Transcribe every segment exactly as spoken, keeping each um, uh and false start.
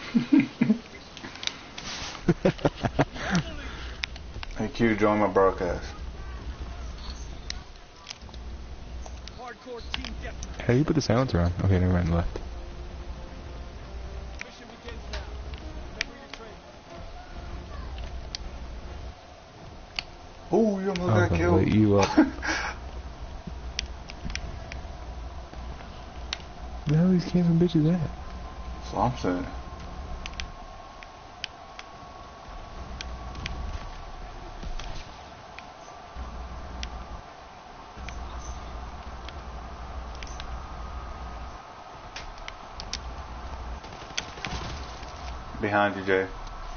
Hey Q, join my broadcast. How do you put the silencer on? Okay, never mind, left. Oh, you almost got killed. Light you up. Where the hell are these camping bitches at? So I'm saying. Behind you, Jay.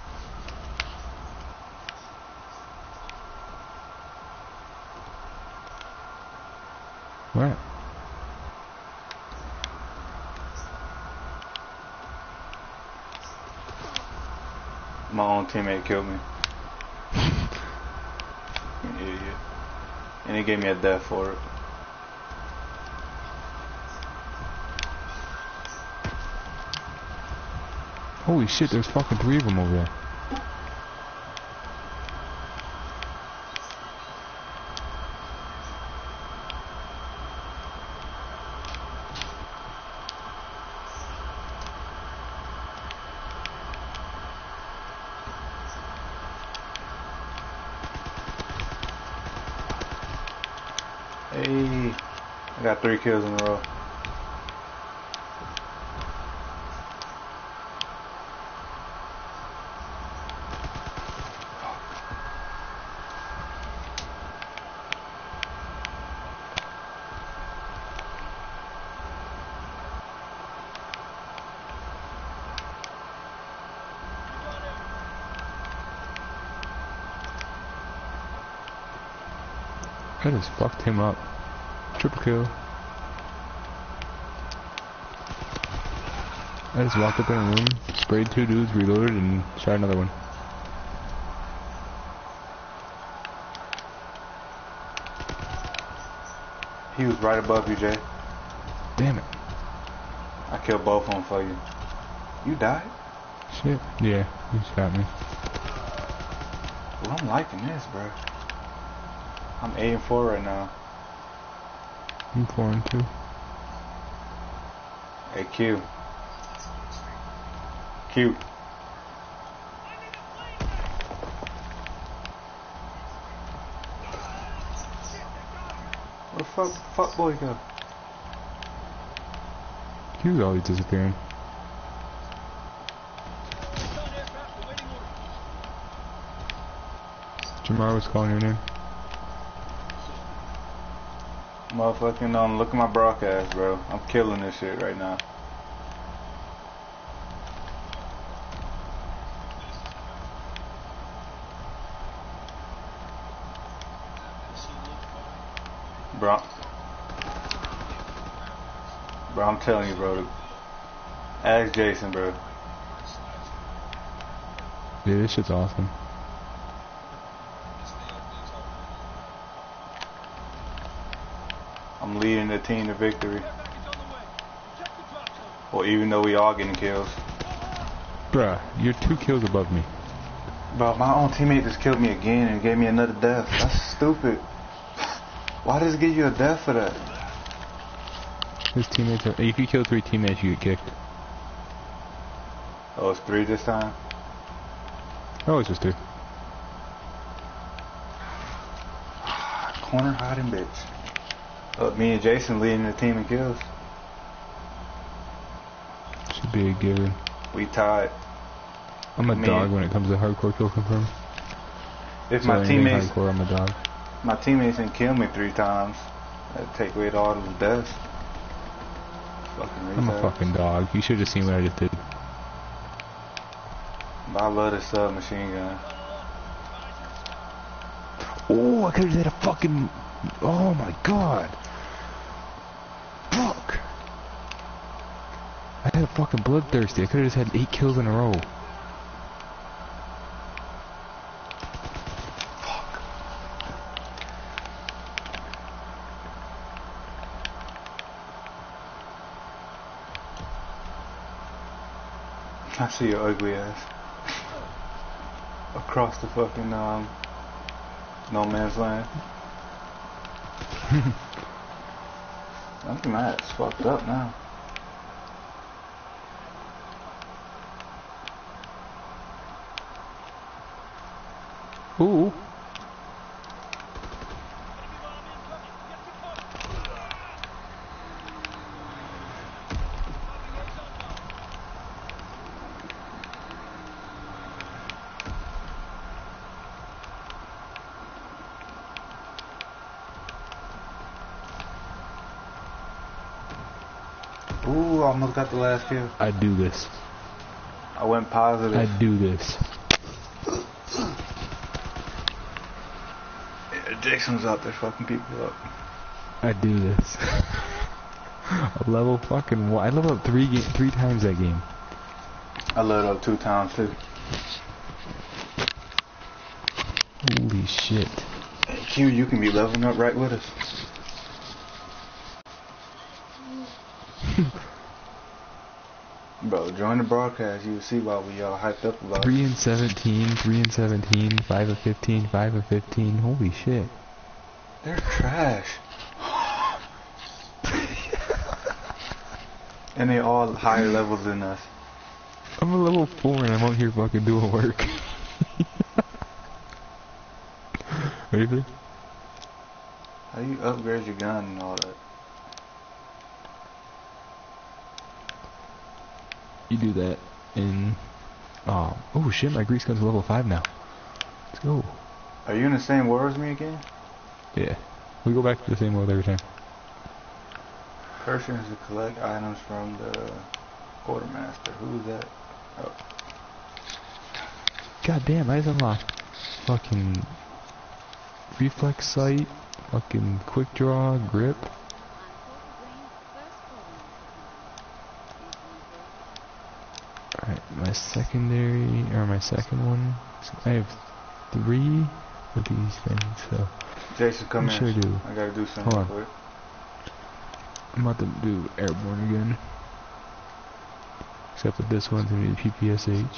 Where? My own teammate killed me. An idiot. And he gave me a death for it. Holy shit, there's fucking three of them over there. Hey, I got three kills in a row. I just fucked him up. Triple kill. I just walked up in a room, sprayed two dudes, reloaded, and shot another one. He was right above you, Jay. Damn it. I killed both of them for you. You died? Shit. Yeah, he shot me. Well, I'm liking this, bro. I'm eight and four right now. I'm four and two. Hey Q. Q. Where the fuck, fuck boy go? Q's always disappearing. Jamar was calling your name. Motherfucking um, look at my broadcast, bro. I'm killing this shit right now. Bro. Bro, I'm telling you, bro. Ask Jason, bro. Yeah, this shit's awesome. I'm leading the team to victory. Well, even though we all getting kills. Bruh, you're two kills above me. Bro, my own teammate just killed me again and gave me another death. That's stupid. Why does it give you a death for that? His teammates are... If you kill three teammates, you get kicked. Oh, it's three this time? Oh, it's just two. Corner hiding bitch. Uh, me and Jason leading the team in kills. Should be a given. We tied. I'm a Me dog when it comes to hardcore kill confirm. If So my teammates, hardcore, I'm a dog. my teammates didn't kill me three times, that'd take away all of the deaths. Fucking I'm a retard. fucking dog. You should have seen what I just did. But I love this submachine gun. Oh, I could have did a fucking... Oh my god. Fuck. I had a fucking bloodthirsty. I could have just had eight kills in a row. I see your ugly ass. Across the fucking, um, no man's land. I think my ass fucked up now. Ooh. Ooh, I almost got the last kill. I do this. I went positive. I do this. Yeah, Jason's out there fucking people up. I do this. A level fucking one. I leveled up three ga three times that game. I leveled up two times too. Holy shit. Hey, Q, you can be leveling up right with us. Bro, join the broadcast. You will see why we all hyped up about three it. and seventeen, three and seventeen, five of fifteen, five of fifteen. Holy shit. They're trash. And they all higher levels than us. I'm a level four and I'm out here fucking doing work. Ready for this? How do you upgrade your gun and all that? You do that in... Oh, oh shit, my grease gun's level five now. Let's go. Are you in the same war as me again? Yeah. We go back to the same world every time. Person is to collect items from the quartermaster. Who's that? Oh. God damn, I just unlocked fucking reflex sight, fucking quick draw, grip. Alright, my secondary, or my second one, I have three of these things, so... Jason, come What here. should I do? I gotta do something Hold real on. quick. I'm about to do airborne again. Except that this one's gonna be P P S H.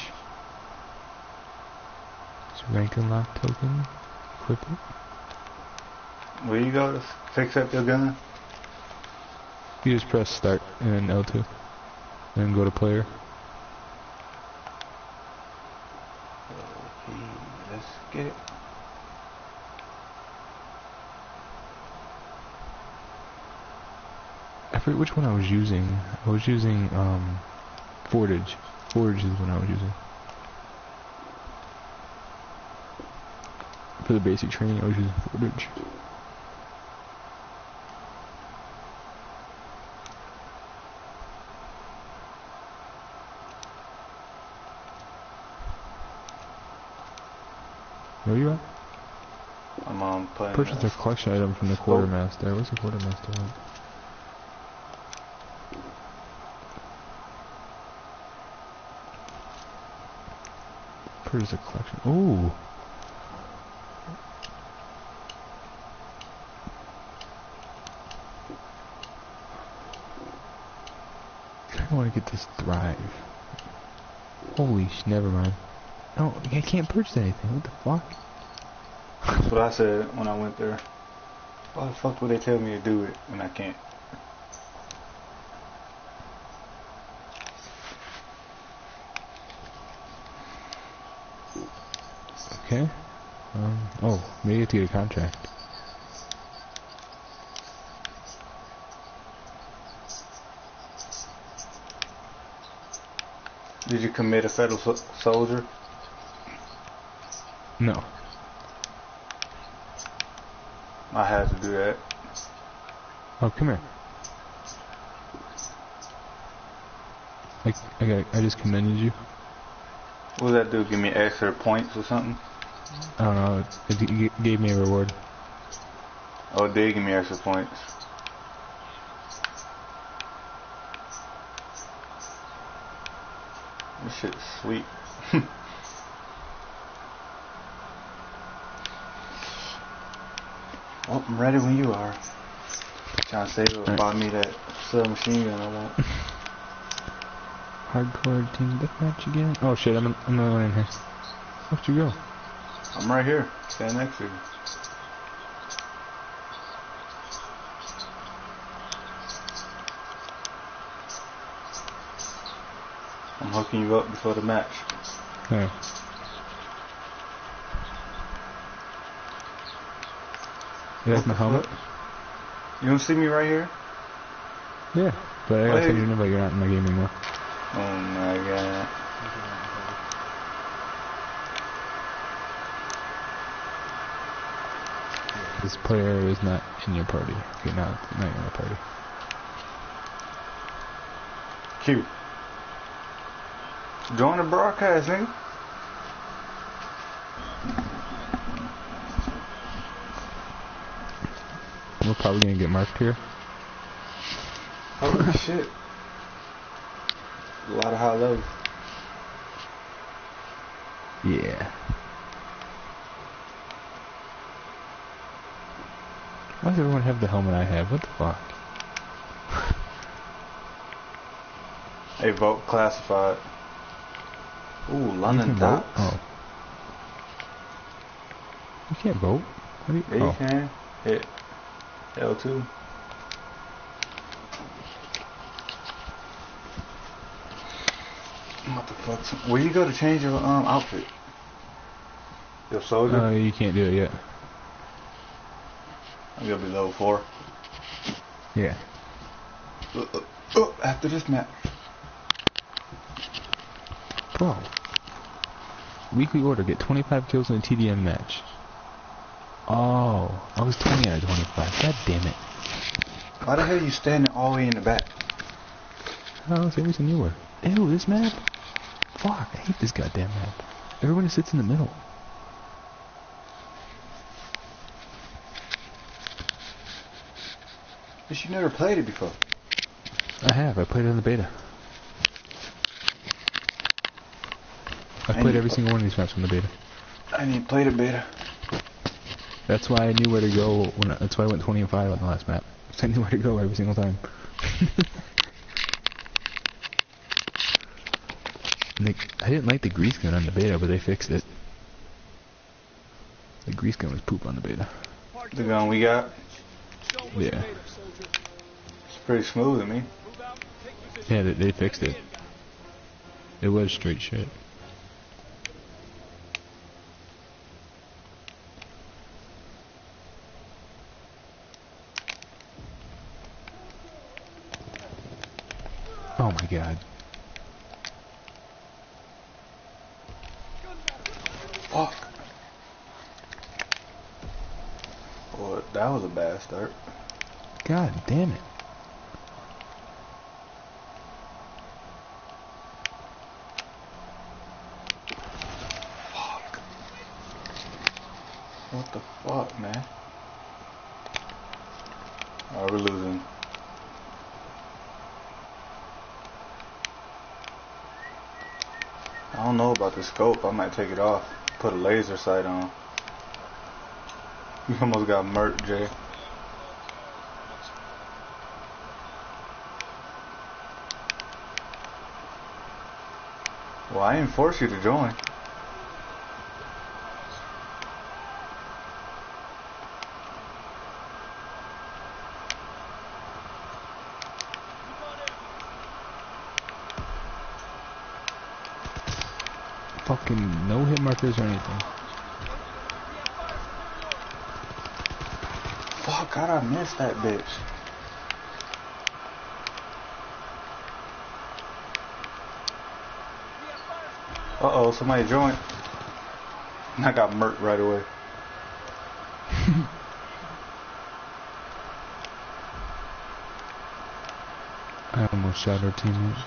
It's rank unlock token. Equip it. Where you go to fix up your gun? You just press start and then L two. And then go to player. Okay, let's get it. I forget which one I was using. I was using um Fortage. Fortage is the one I was using. For the basic training I was using Fortage. Where you at? I'm um, playing. Purchase a collection item from the quartermaster. What's the quartermaster want? Purchase a collection. Ooh. I want to get this Thrive. Holy sh! Never mind. No, I can't purchase anything. What the fuck? That's what I said when I went there. Why the fuck would they tell me to do it when I can't? Okay. Um. Oh, maybe I have to get a contract. Did you commit a federal so soldier? No. I had to do that. Oh, come here. I, I got. I just commended you. What does that do? Give me extra points or something? I don't know. It, it g- gave me a reward. Oh, it did give me extra points. This shit's sweet. Well, I'm ready when you are. Trying to save up, buy me that submachine gun I want. Hardcore team deathmatch again? Oh shit, I'm, I'm the one in here. Where'd you go? I'm right here. Stand next to you. I'm hooking you up before the match. Hey. You like my helmet? You don't see me right here? Yeah, but I gotta Wait. send you know you're not in my game anymore. Oh my god. This player is not in your party. Okay, now it's not in my party. Q. Join the broadcast, nigga. We're probably gonna get marked here. Holy shit. A lot of high levels. Yeah. Why does everyone have the helmet I have? What the fuck? Hey, vote classified. Ooh, You London can vote? Docks. Oh. You can't vote. What do you, Yeah, you oh. can. Hit L two. What the fuck? Where you go to change your um outfit? Your soldier? Uh, you can't do it yet. I'm gonna be level four. Yeah. Uh, uh, uh, after this match. Bro. Weekly order, get twenty-five kills in a T D M match. Oh, I was twenty out of twenty-five. God damn it. Why the hell are you standing all the way in the back? Oh, same reason you were. Ew, this map? Fuck, I hate this goddamn map. Everyone just sits in the middle. But you never played it before. I have, I played it in the beta. I And played you- every single one of these maps in the beta. I didn't play the beta. That's why I knew where to go. When I, that's why I went twenty and five on the last map. I knew where to go every single time. And they, I didn't like the grease gun on the beta, but they fixed it. The grease gun was poop on the beta. The gun we got, Yeah. it's pretty smooth to me. Yeah, they, they fixed it. It was straight shit. Oh my god. Fuck. Well, that was a bad start. God damn it. Fuck. What the fuck, man? Oh, we're losing. I don't know about the scope. I might take it off. Put a laser sight on. You almost got murked, Jay. Well, I didn't force you to join. Fucking no hit markers or anything. Fuck, how'd I miss that bitch? Uh-oh, somebody joined. And I got murked right away. I almost shot our teammate.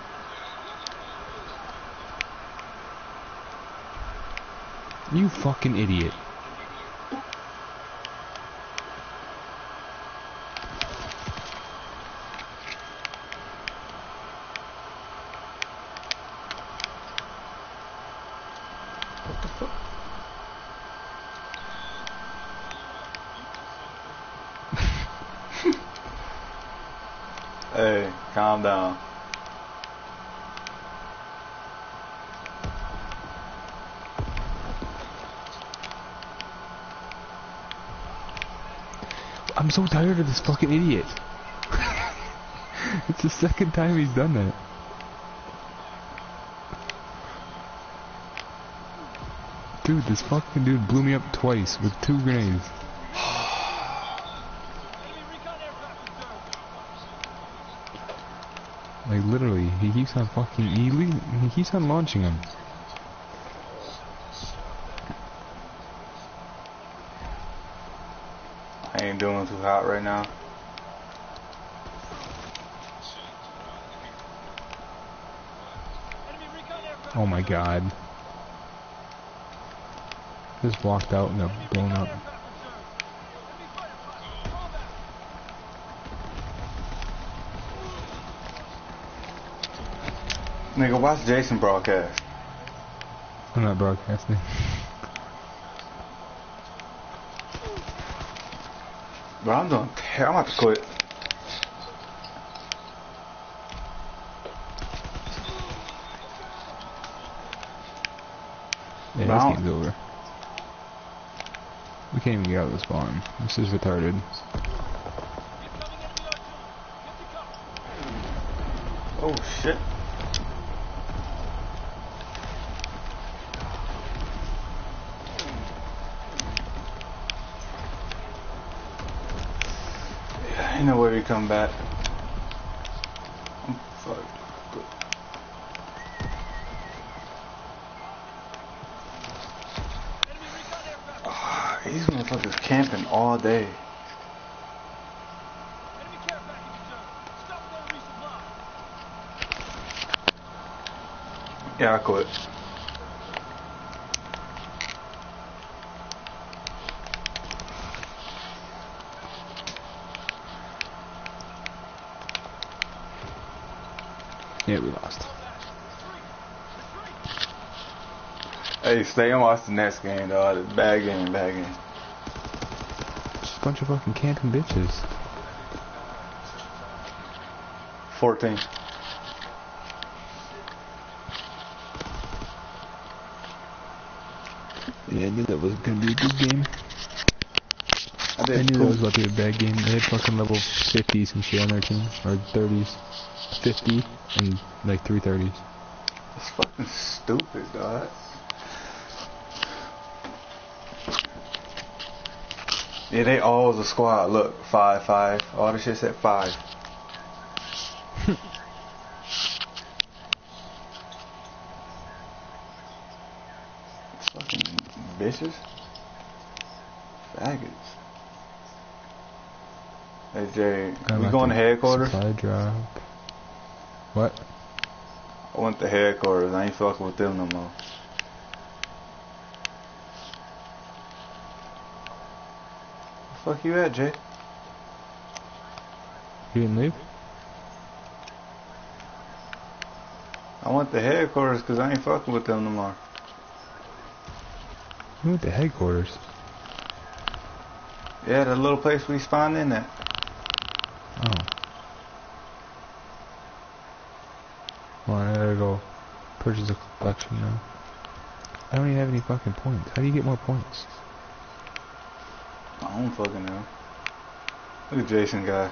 You fucking idiot. What the fuck? Hey, calm down. I'm so tired of this fucking idiot. It's the second time he's done that. Dude, this fucking dude blew me up twice with two grenades. Like literally, he keeps on fucking, he, he keeps on launching them. I ain't doing too hot right now. Oh my god. Just walked out and got blown up. Nigga, watch Jason broadcast. I'm not broadcasting. Bro, I'm doing ter- I'm about to quit. Yeah, Bro, this game's over. We can't even get out of this spawn. This is retarded. Oh shit. Yeah, ain't no way we come back. I'm fucked. Oh, these motherfuckers camping all day. Yeah, I quit. Yeah, we lost. Hey, stay and watch the next game, dog. Bad game, bad game. Just a bunch of fucking camping bitches. fourteen. Yeah, I knew that was gonna be a good game. I, did I knew poop. that was about to be a bad game. They had fucking level fifties and shit on their team. Or thirties. fifty and like three thirties. It's fucking stupid, dog. Yeah, they all was a squad. Look, five, five. All the shit said five. Fucking bitches. Faggots. Hey Jay, we going to headquarters? Supply drop. What? I went to headquarters. I ain't fucking with them no more. Where the fuck you at, Jay? You didn't leave? I went to headquarters because I ain't fucking with them no more. You went to headquarters? Yeah, that little place we spawned in at. Oh. Well, I gotta go purchase a collection now. I don't even have any fucking points. How do you get more points? I don't fucking know. Look at Jason guy.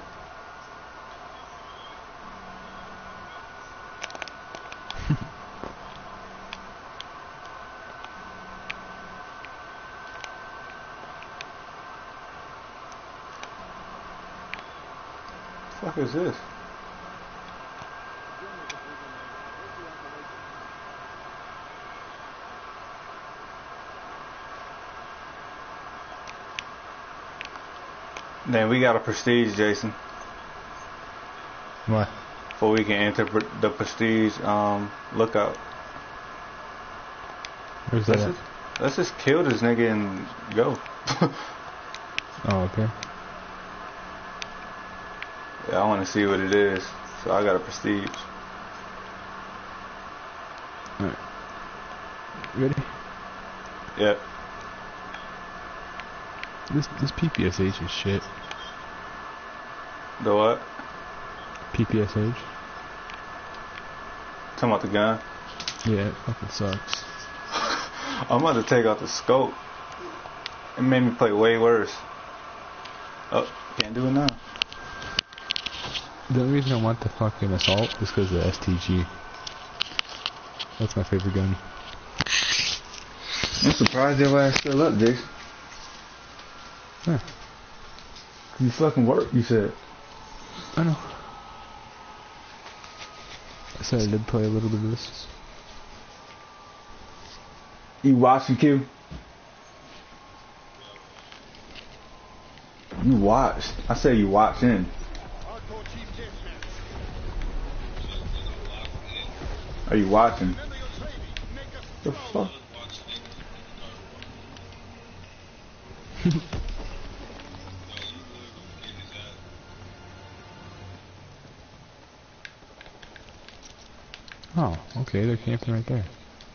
What the fuck is this? Then we got a prestige, Jason. What? Before we can enter pr- the prestige um, lookout. Where's that Let's at? just, let's just kill this nigga and go. Oh, okay. Yeah, I want to see what it is. So I got a prestige. Alright. Ready? Yep. This this P P S H is shit. The what? P P S H? Talking about the gun? Yeah, it fucking sucks. I'm about to take out the scope. It made me play way worse. Oh, Can't do it now. The only reason I want the fucking assault is because of the S T G. That's my favorite gun. I'm surprised your ass still up, Jason. Huh. You fucking work, you said. I know. I said I did play a little bit of this. You watching, Q? You watched. I said you watching. Are you watching? The fuck? Oh, okay, they're camping right there.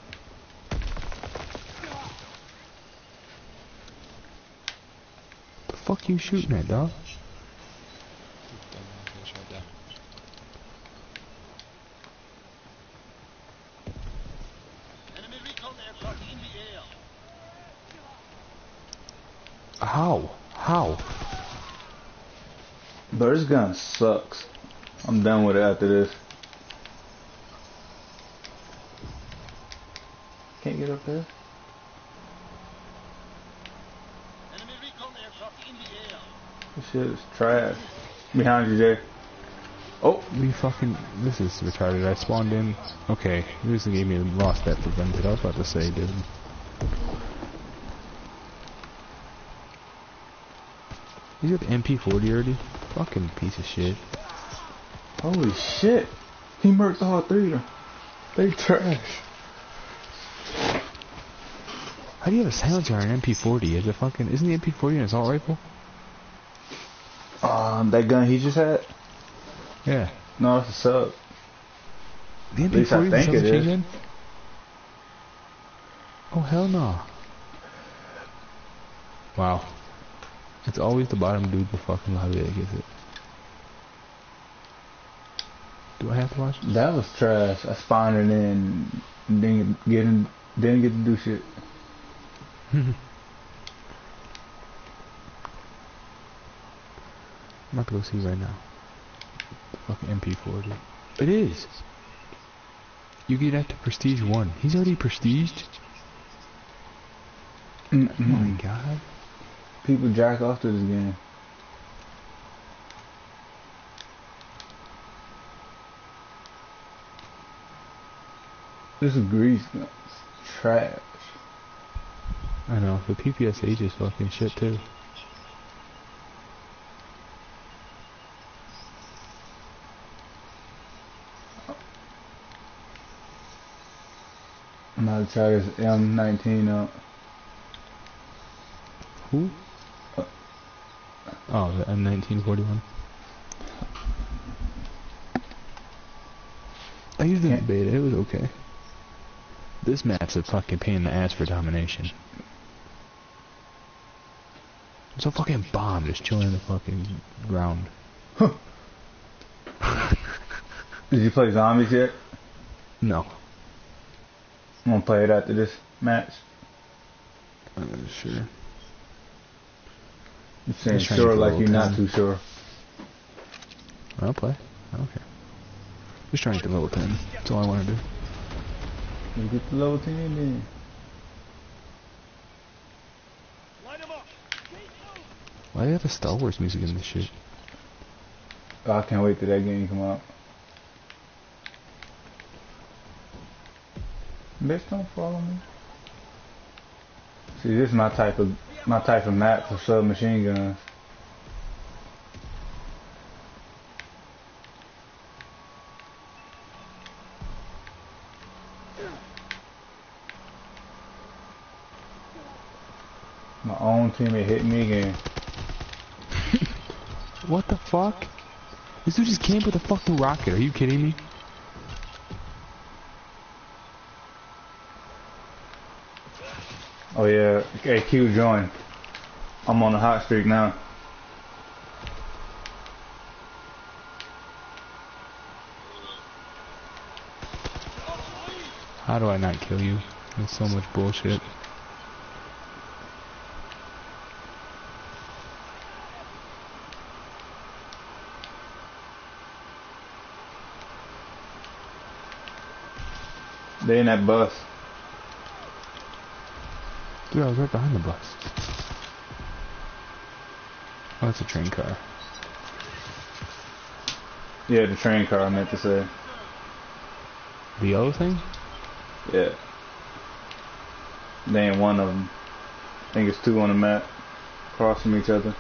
The fuck you shooting at, dog? How? How? Bro, this gun sucks. I'm done with it after this. Can't get up there. This shit is trash. Behind you, Jay. Oh, We fucking... This is retarded. I spawned in... Okay, you just gave me a lost bet for Vented. I was about to say, dude. You got the M P forty already? Fucking piece of shit. holy shit. He murked all three of them. They trash. How do you have a silencer on an M P forty? Is it fucking... Isn't the M P forty an assault rifle? Um, that gun he just had? Yeah. No, it's a sub. The At least I M P forty is a think it submachine is. gun? Oh, hell no. Wow. It's always the bottom dude with fucking lobby that gets it. Do I have to watch? That was trash. I spawned it in and didn't get, in, didn't get to do shit. I'm about to go see right now. The fucking M P forty. It is! You get that to Prestige one. He's already prestiged? Mm Oh my -mm. god. People jack off to this game. This is grease guns. Trash. I know, the P P S H is fucking shit too. I'm about to try this M nineteen out. Who? Oh, the M nineteen forty-one. I used it in beta, it was okay. This map's a fucking pain in the ass for domination. There's a fucking bomb just chilling in the fucking ground. Huh. Did you play zombies yet? No. I'm gonna play it after this match. Uh, sure. You saying Just trying to sure get a like little you're not time. too sure. I'll play. I don't care. Just trying to get to level ten. That's all I want to do. You get the level ten then. Why do they have the Star Wars music in this shit? Oh, I can't wait till that game come out. Bitch, don't follow me. See, this is my type of my type of map for submachine guns. My own teammate hit me again. What the fuck? This dude just came with a fucking rocket. Are you kidding me? Oh yeah, hey Q join. I'm on a hot streak now. How do I not kill you? There's so much bullshit. They in that bus. Dude, I was right behind the bus. Oh, it's a train car. Yeah, the train car, I meant to say. The yellow thing? Yeah. They ain't one of them. I think it's two on the map. Across from each other.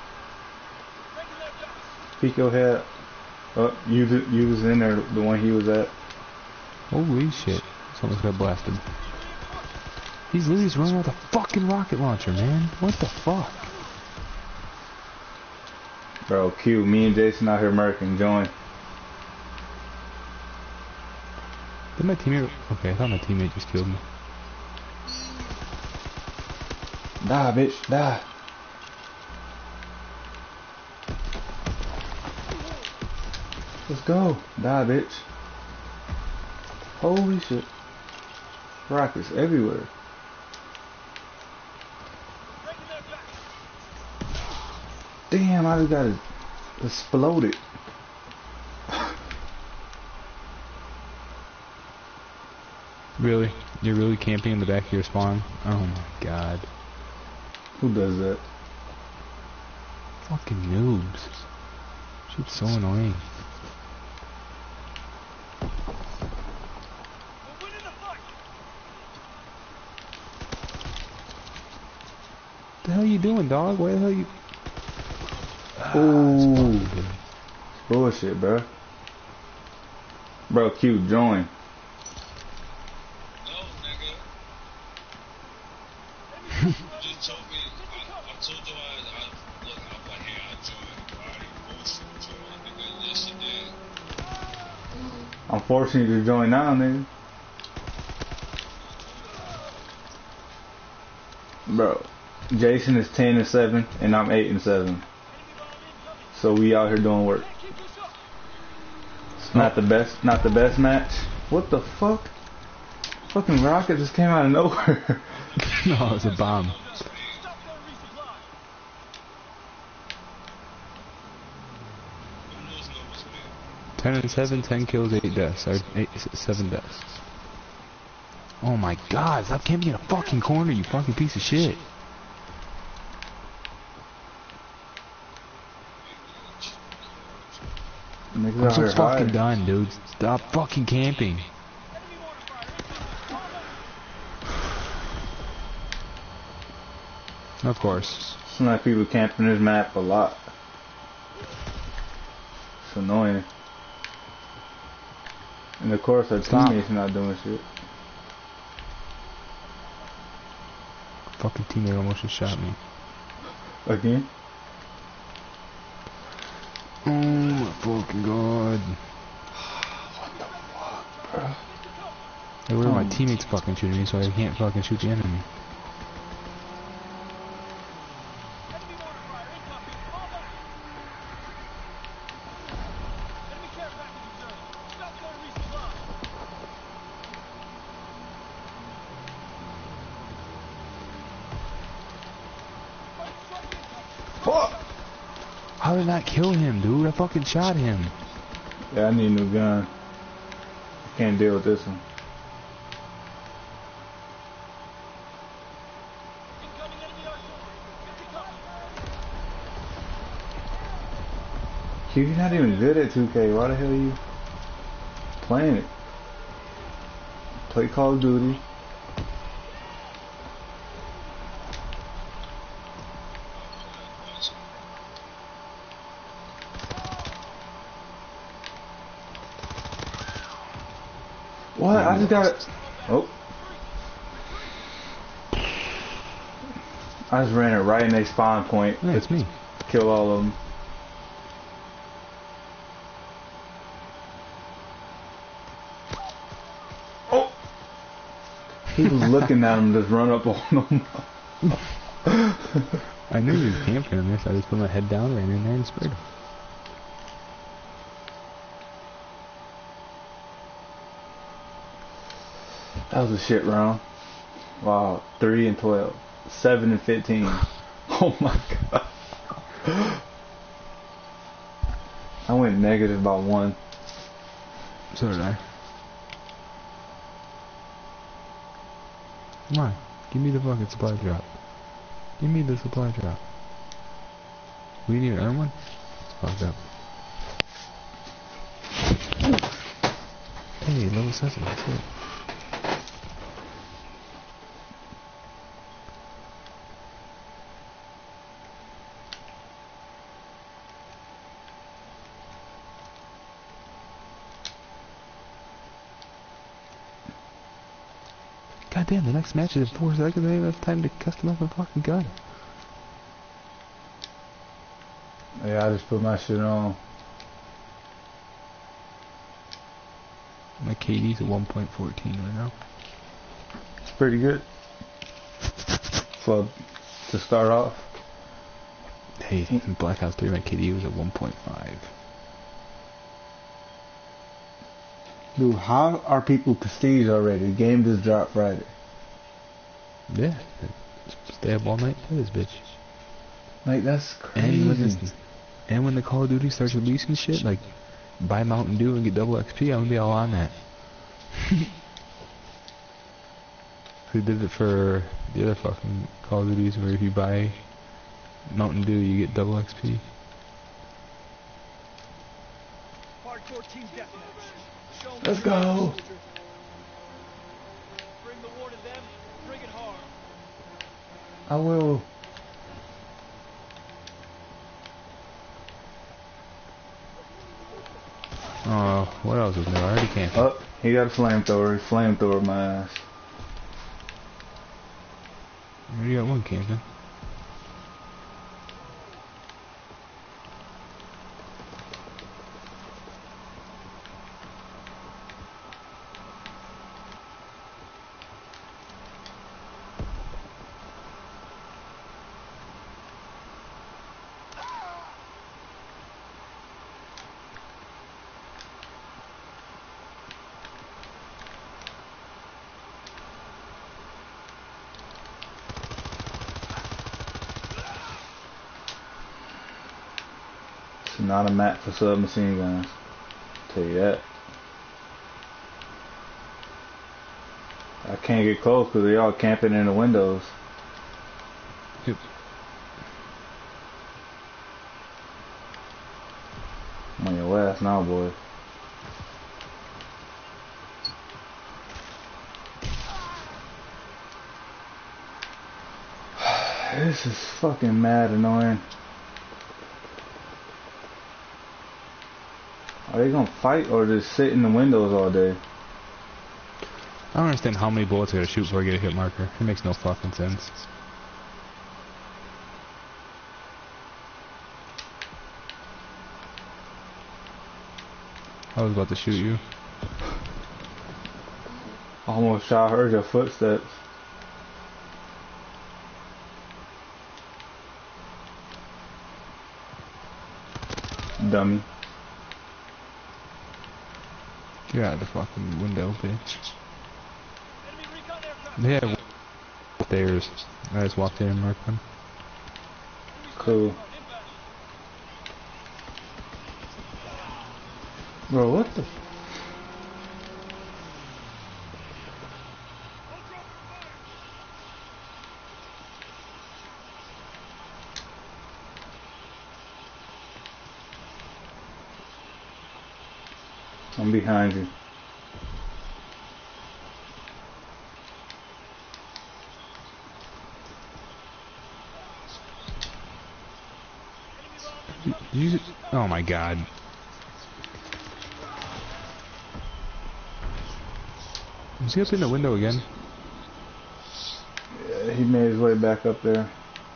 Peek your head. Oh, you, you was in there, the one he was at. Holy shit. Someone's got blasted. He's literally just running with a fucking rocket launcher, man. What the fuck? Bro, Q, me and Jason out here murking. Join. Did my teammate... Okay, I thought my teammate just killed me. Die, bitch, die. Let's go. Die, bitch. Holy shit. Rockets everywhere. Damn, I just got it exploded. Really? You're really camping in the back of your spawn? Oh my god. Who does that? Fucking noobs. Shit's so annoying. What the hell you doing, dog? Where the hell you... Ooh. Bullshit, bro. Bro, Q, join. No, nigga. You just told me. I, I told you I, I look. I'm like, hey, I joined. I already forced you to join, nigga. Yes, you did. I'm forcing you to join now, nigga. Bro, Jason is ten and seven, and I'm eight and seven. So we out here doing work. It's not the best, not the best match. What the fuck? Fucking rocket just came out of nowhere. No, it's a bomb. Ten and seven, ten kills, eight deaths, or eight, seven deaths. Oh my god! Stop camping in a fucking corner, you fucking piece of shit. I'm so fucking done, dude. Stop fucking camping. Of course. Some like people camping this map a lot. It's annoying. And of course our Stop. teammates not doing shit. Fucking teammate almost just shot me. Again? Oh my fucking god. What the fuck, bro? Hey, where are my Um, teammates fucking shooting me so I can't fucking shoot the enemy? Fuck! How did I not kill him, dude? I fucking shot him. Yeah, I need a new gun. I can't deal with this one. Q, you're not even good at two K. Why the hell are you playing it? Play Call of Duty. What? I just got it. Oh. I just ran it right in their spawn point. Yeah, it's me. Kill all of them. Oh! He was looking at him, just run up on him. I knew he was camping in there, so I just put my head down, ran in there, and sprayed him. That was a shit round. Wow, three and twelve, seven and fifteen. Oh my god. I went negative by one. So did I. Come on. Give me the fucking supply drop. Give me the supply drop. We didn't even earn one? Fucked up. Hey, level seven, that's it. God damn, the next match is in four seconds. I don't even have time to customize my fucking gun. Yeah, I just put my shit on. My K D's at one point one four right now. It's pretty good. For to start off. Hey, in Black Ops three, my K D was at one point five. Dude, how are people prestige already? The game just dropped Friday. Yeah, stay up all night for this bitch. Like, that's crazy. And when, this, and when the Call of Duty starts releasing shit, like, buy Mountain Dew and get double X P, I'm gonna be all on that. Who did it for the other fucking Call of Duties where if you buy Mountain Dew, you get double X P? Let's go. Bring the war to them, bring it hard. I will. Oh, what else is new? I already can't. Oh, he got a flamethrower. He flamethrower my ass. I already got one camping. It's not a map for submachine guns. I'll tell you that. I can't get close because they all camping in the windows. Yep. I'm on your ass now, boy. This is fucking mad annoying. Are they gonna fight or just sit in the windows all day? I don't understand how many bullets I gotta shoot before I get a hit marker. It makes no fucking sense. I was about to shoot you. Almost shot heard your footsteps. Dummy. Get out of the fucking window, bitch. Enemy recon aircraft. They have stairs. I just walked in and marked them. Cool. Bro, what the? I'm behind you. You just, oh my god. Is he up in the window again? Yeah, he made his way back up there.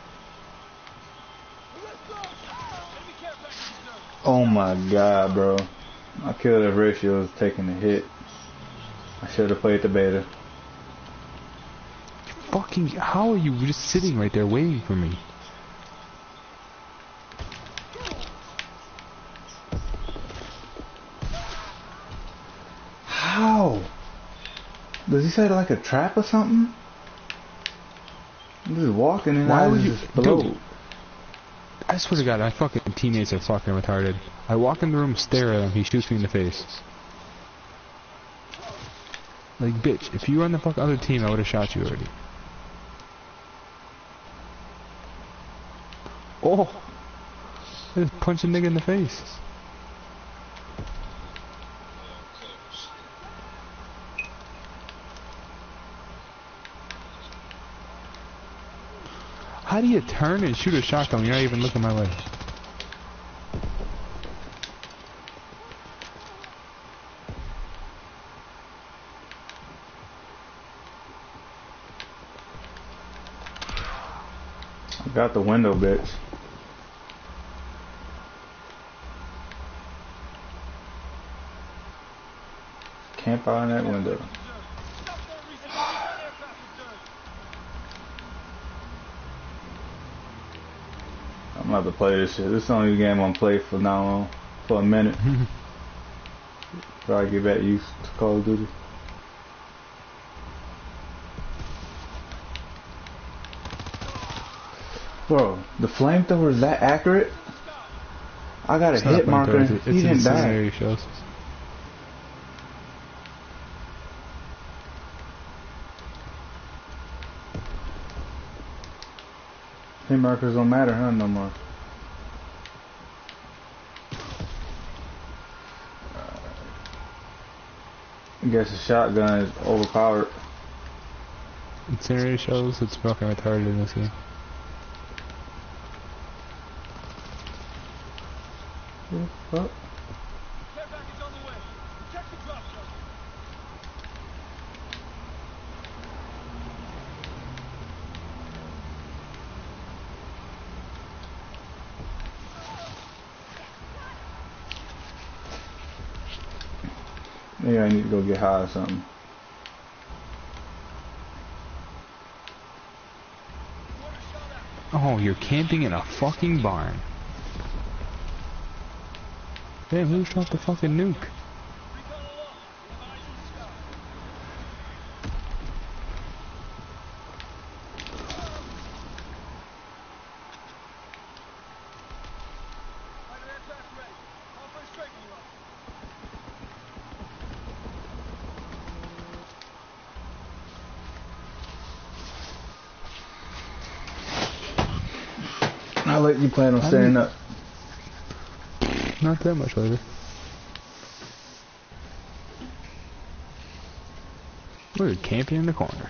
Oh my god, bro. My kill death ratio is taking a hit. I should have played the beta. Fucking, how are you just sitting right there waiting for me? How? Does he say like a trap or something? I'm just walking and Why I would you, just explode. dude? I swear to God, my fucking teammates are fucking retarded. I walk in the room, stare at him, he shoots me in the face. Like, bitch, if you were on the fucking other team, I would have shot you already. Oh! I just punched a nigga in the face. How do you turn and shoot a shotgun when you're not even looking my way? I got the window, bitch. Camp out in that window. I'm about to play this shit. This is the only game I'm playing for now on. For a minute. Before I get back used to Call of Duty. Bro, the flamethrower is that accurate? I got a It's not hit a marker and flamethrower, he it's didn't die. incendiary shells. Hit markers don't matter, huh, no more. I guess a shotgun is overpowered. Incendiary shells, it's fucking retarded in this game. What? Care package on the way. Check the drop zone. Maybe I need to go get high or something. Oh, you're camping in a fucking barn. Damn, who dropped the fucking nuke? Recon along. We have eyes in the sky. Fighter aircraft ready. Call for a strafing run. How late you plan on staying up? Not that much later. We're camping in the corner.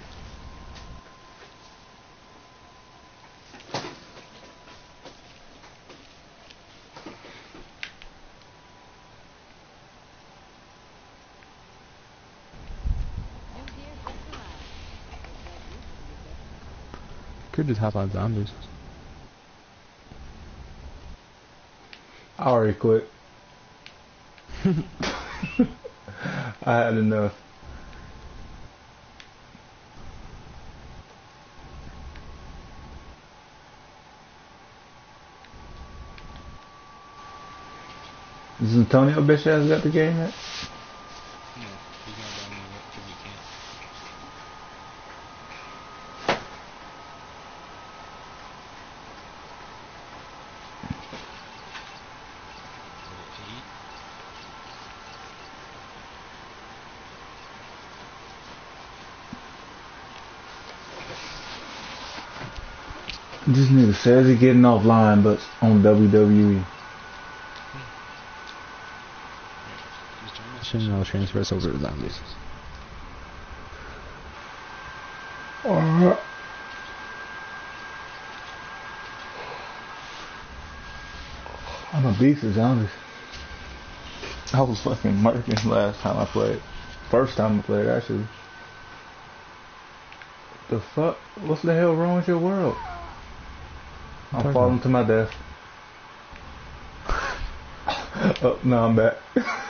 Could just hop on zombies. I already quit. I had enough. Is Antonio bitch ass got the game yet? No, he's not downloading it because he can't. This nigga says he getting offline, but on W W E. Shouldn't all transfer us over to zombies. Alright. I'm a beast of zombies. I was fucking murking last time I played. First time I played, actually. The fuck? What's the hell wrong with your world? I'm falling to my death. Oh, no, I'm back.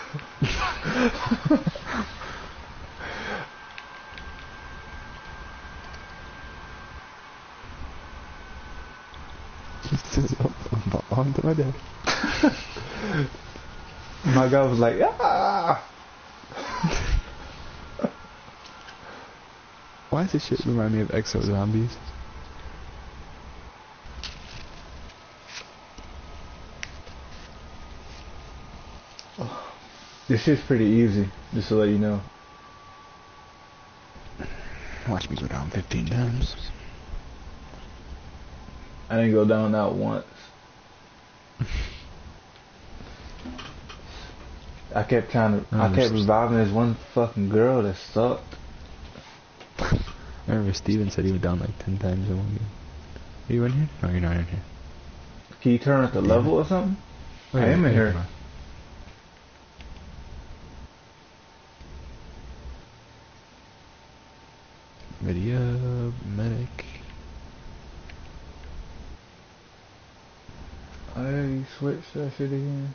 I'm falling to my death. My guy was like, ah! Why does this shit remind me of Exo Zombies? This shit's pretty easy, just to let you know. Watch me go down fifteen times. I didn't go down that once. I kept trying to, Oh, I kept there's- reviving this one fucking girl that sucked. I remember Steven said he went down like ten times in one game. Are you in here? No, you're not in here. Can you turn up the Damn level it. or something? Oh, I yeah, am in yeah, here. come on. Video medic. Oh yeah, you switched that shit again.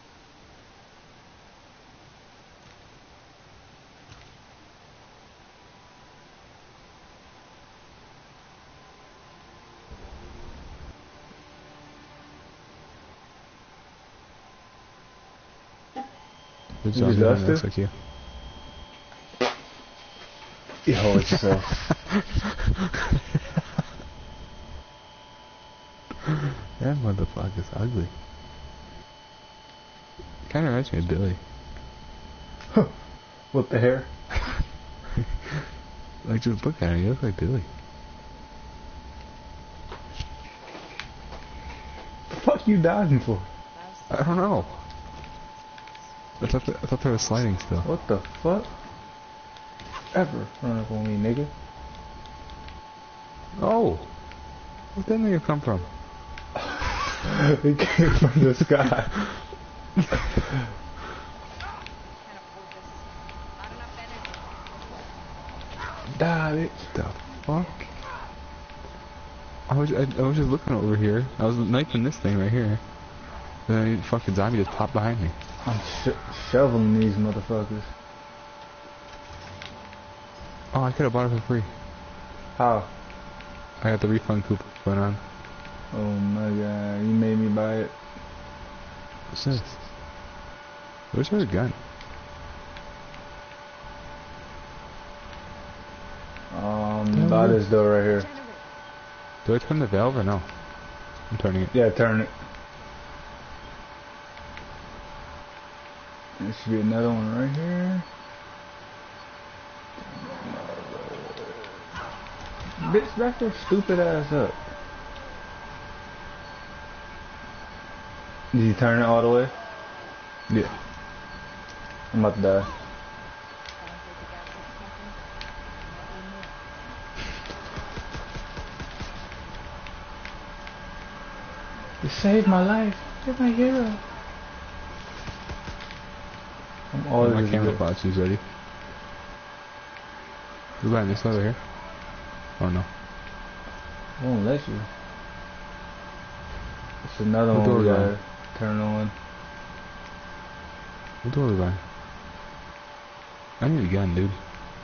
Good You job, was man. dusted? Looks like you. You hold yourself. That motherfucker's ugly. Kinda reminds me of Billy. With the hair. Like, just look at him, he looks like Billy. The fuck you dodging for? I don't know. I thought, th I thought there was sliding still. What the fuck? Ever run up on me, nigga? Oh! Where'd that nigga come from? It came from the sky. Die, bitch. The fuck? I was I, I was just looking over here. I was knifing this thing right here. Then a fucking zombie just popped behind me. I'm sh shoveling these motherfuckers. Oh, I could have bought it for free. How? I got the refund coupon going on. Oh my god, you made me buy it. What's this? Where's her gun? Um, by this door right here. Do I turn the valve or no? I'm turning it. Yeah, turn it. There should be another one right here. Bitch, back your stupid ass up. Did you turn it all the way? Yeah. I'm about to die. You saved my life. You're my hero. I'm Oh, always my camera good. box is ready. Who's behind this over here? Oh no. I won't let you. It's another What one door we is gotta on? turn on. What door are we behind? I need a gun, dude.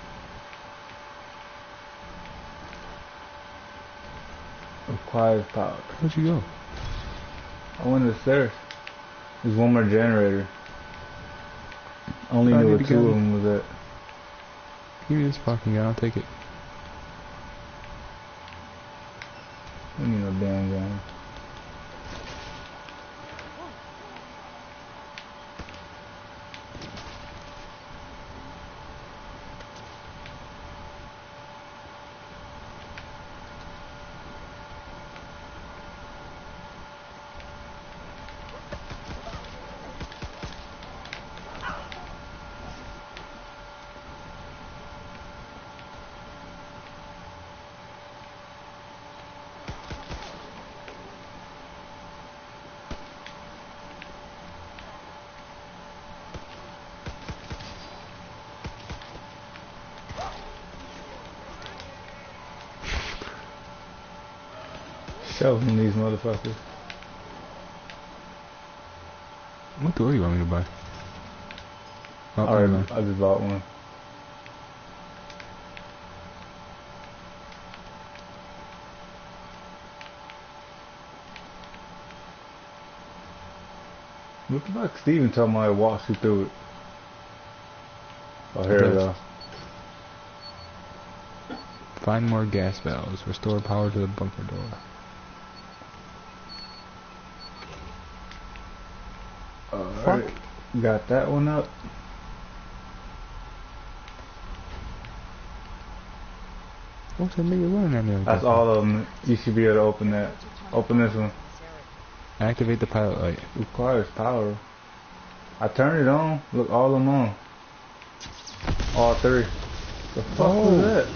Requires power. Where'd you go? I went upstairs. There's one more generator. Only I knew need where to two go. of them was at. Give me this fucking gun, I'll take it. We need no damn gun. Shoving these motherfuckers. What door do you want me to buy? Oh, Alright, never mind. I just bought one. What the fuck? Steven told me I walked you through it. Oh, here we Okay. go. Find more gas valves. Restore power to the bunker door. Alright. Got that one up. What's that nigga running at me like That's that? all of them. You should be able to open that. Open this one. Activate the pilot light. Requires power. I turned it on. Look, all of them on. All three. The fuck Oh. was that?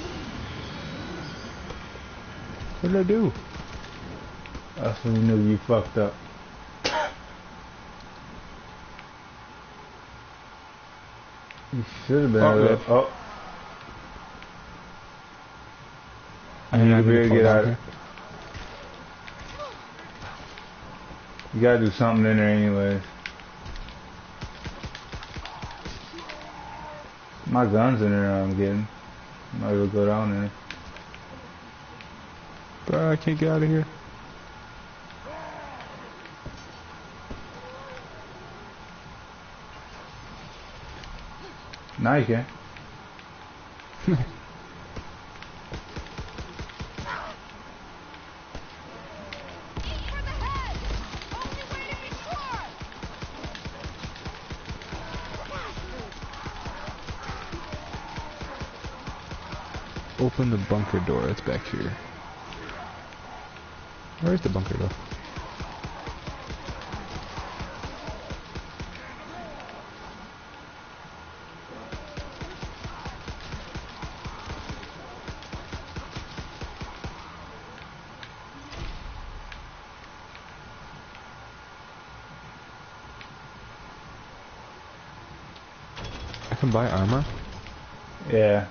What did I do? That's when you knew you fucked up. You should have been Oh, able good. to. Oh. I You're need not to be gonna able to fall get down out. here? You gotta do something in there anyways. My gun's in there I'm getting. Might as well go down there. Bro, I can't get out of here. Now you can. For the head! Only way to be sure! Open the bunker door. It's back here. Where's the bunker door? I can buy armor. Yeah.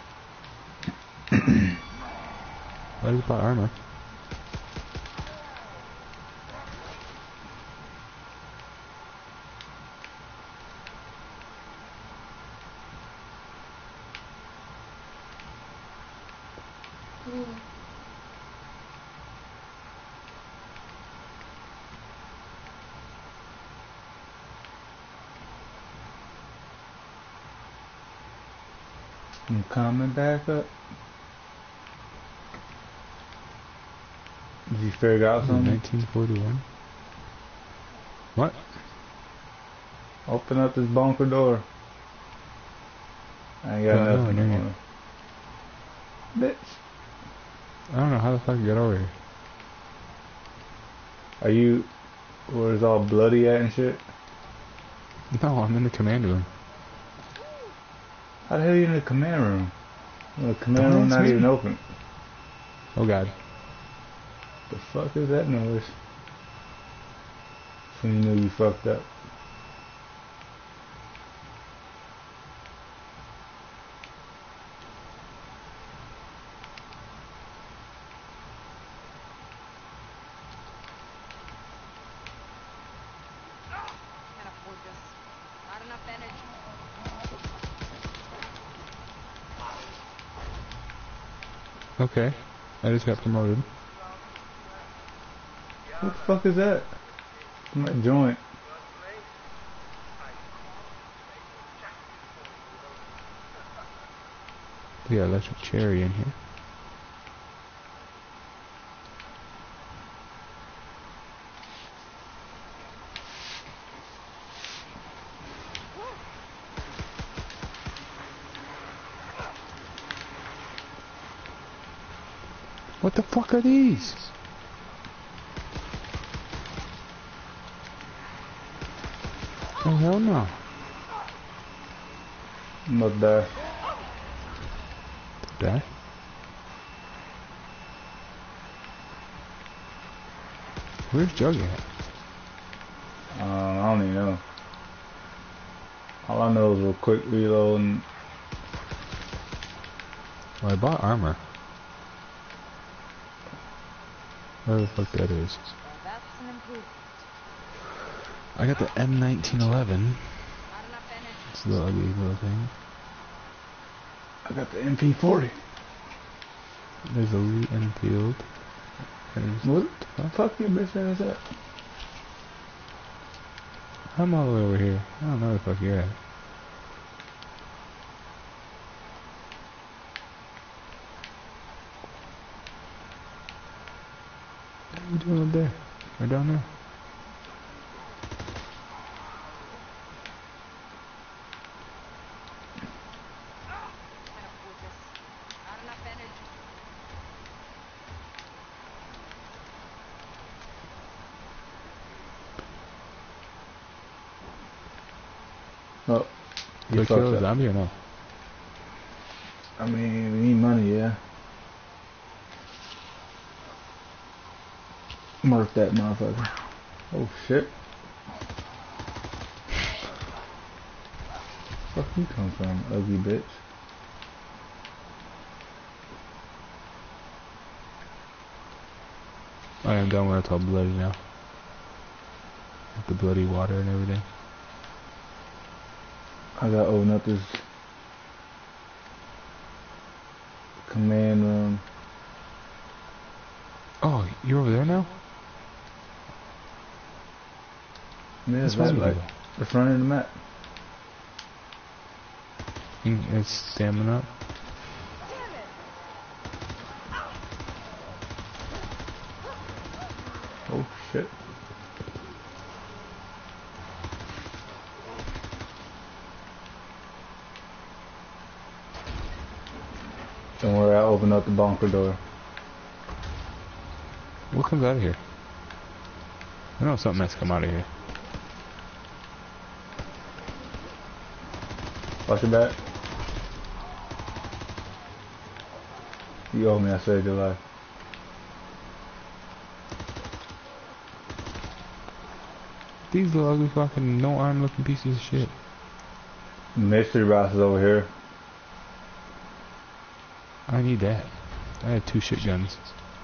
Why does it buy armor? I'm coming back up. Did you figure out something? nineteen forty-one. What? Open up this bunker door. I ain't got No, no, nothing no, no no. more. Bitch. I don't know how the fuck you got over here. Are you where it's all bloody at and shit? No, I'm in the command room. How the hell are you in the command room? The command Don't room ask not me. even open. Oh god. The fuck is that noise? So you knew you fucked up. Can't afford this. Not enough energy. Okay. I just got promoted. What the fuck is that? My joint. We got electric cherry in here. What the fuck are these? Oh hell no. I'm about to die. Die? Where's Jug at? Uh, I don't even know. All I know is real quick reload and Well, I bought armor. Where the fuck that is? Well, that's an improvement. I got the M nineteen eleven. Not enough energy. It's the ugly little thing. I got the M P forty. There's a Lee Enfield. There's What the fuck your bitch ass at? I'm all the way over here. I don't know where the fuck you're at. What are you doing up there? Or down there? Can't afford this. Not enough energy. Oh, You you kill fucked a up. zombie or no? I mean, we need money, yeah. Mark that motherfucker. Oh shit. Where you come from, ugly bitch? I am done when it's all bloody now. With the bloody water and everything. I gotta open up this command room. Oh, you're over there now? Yeah, That's that what like the front of the map. Mm, It's stamina up. Oh shit. Don't worry, I'll open up the bunker door. What comes out of here? I know something has to come out of here. Watch your back. You owe me, I saved your life. These little ugly fucking no arm looking pieces of shit. Mystery box is over here. I need that. I had two shit guns.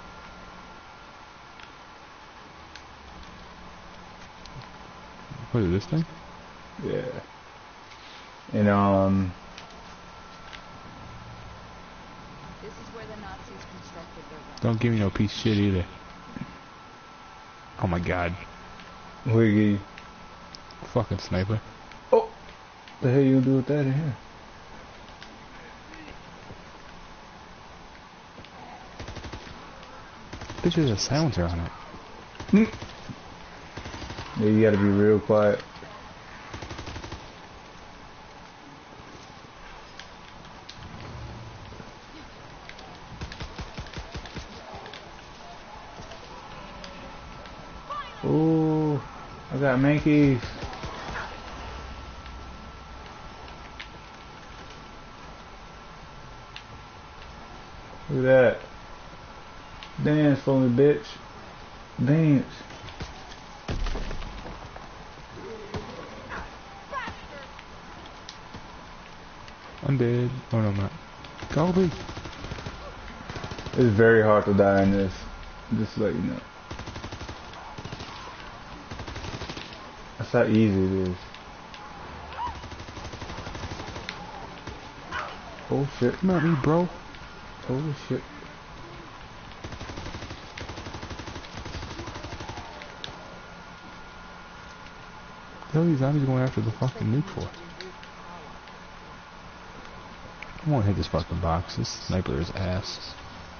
What is this thing? Yeah. And um This is where the Nazis constructed their weapons. Don't give me no piece of shit either. Oh my god. Wiggy. Fucking sniper. Oh, the hell you gonna do with that in here? Bitch, there's a silencer on it. Yeah, you gotta be real quiet. Ooh, I got mankeys. Look at that. Dance for me, bitch. Dance. I'm dead. Oh no, I'm not. Colby. It's very hard to die in this. Just to let you know. That's how easy it is. Oh shit. Come at me, bro. Oh shit. What the hell are these zombies going after the fucking nuke for? I won't hit this fucking box. This sniper is ass.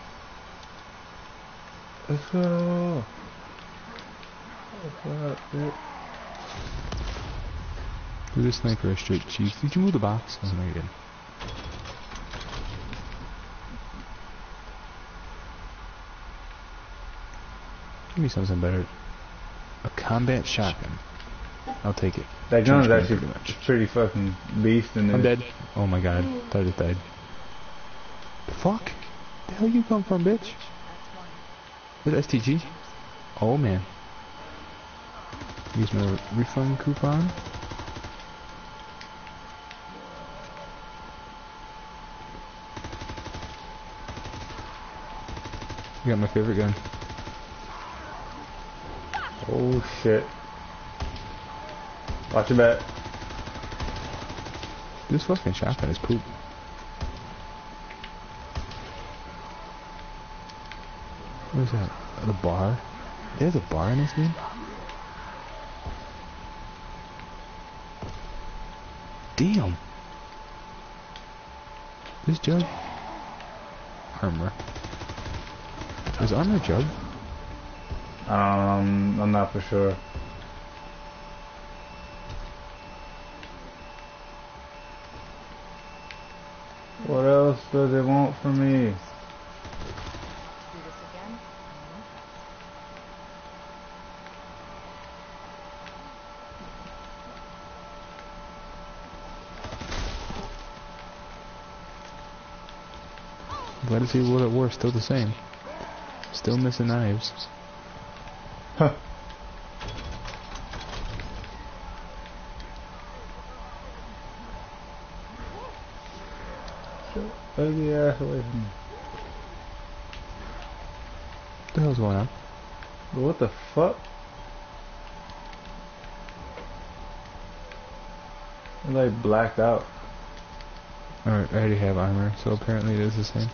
Let's go. What's up, bitch? Dude, this sniper is straight cheese. Did you move the box? Oh no, you didn't. Give me something better. A combat shotgun. I'll take it. That gun is Change actually pretty much. pretty fucking beast in I'm this. dead. Oh my god. Thought I just died. The fuck? The hell you come from, bitch? Is it S T G? Oh man. Use my refund coupon. You got my favorite gun. Oh shit. Watch your back. This fucking shotgun is poop. What is that? The bar? There's a bar in this game? Damn! This jug? Armor. Is armor a jug? Um, I'm not for sure. What else does it want from me? Do this again? Glad to see World at War still the same. Still missing knives. Huh. Ugly ass away from me. What the hell's going on? What the fuck? It's like blacked out. Alright, I already have armor, so apparently it is the same.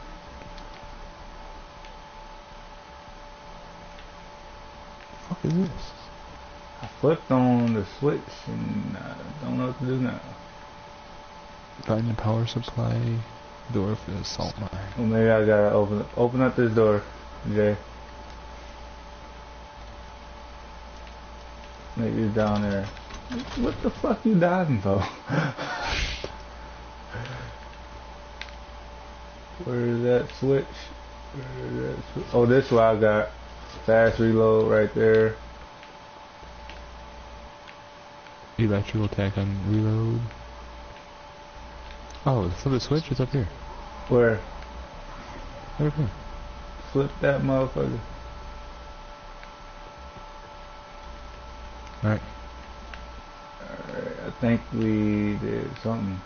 What the fuck is this? I flipped on the switch and I don't know what to do now. Find the power supply door for the salt mine. Well, maybe I gotta open open up this door, Jay. Maybe it's down there. What the fuck you diving for? Where is that switch? Where is that swi- oh, this one I got. Fast reload right there. Electrical attack on reload. Oh, flip the switch, it's up here. Where? Right here. Flip that motherfucker. Alright. Alright, I think we did something.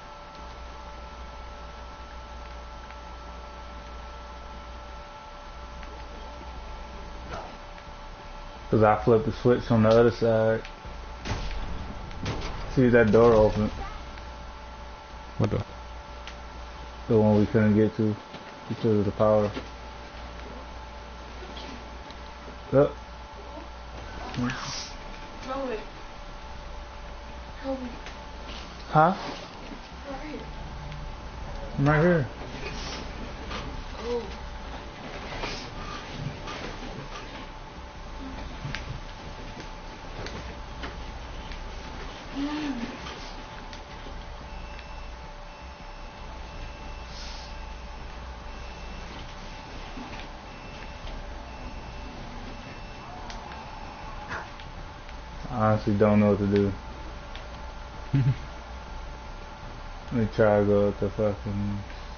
Cause I flipped the switch on the other side. See that door open. What the? The one we couldn't get to because of the power. Look. Chloe. Chloe. Huh? Right. I'm right here. Oh. I honestly don't know what to do. Let me try to go with the fucking...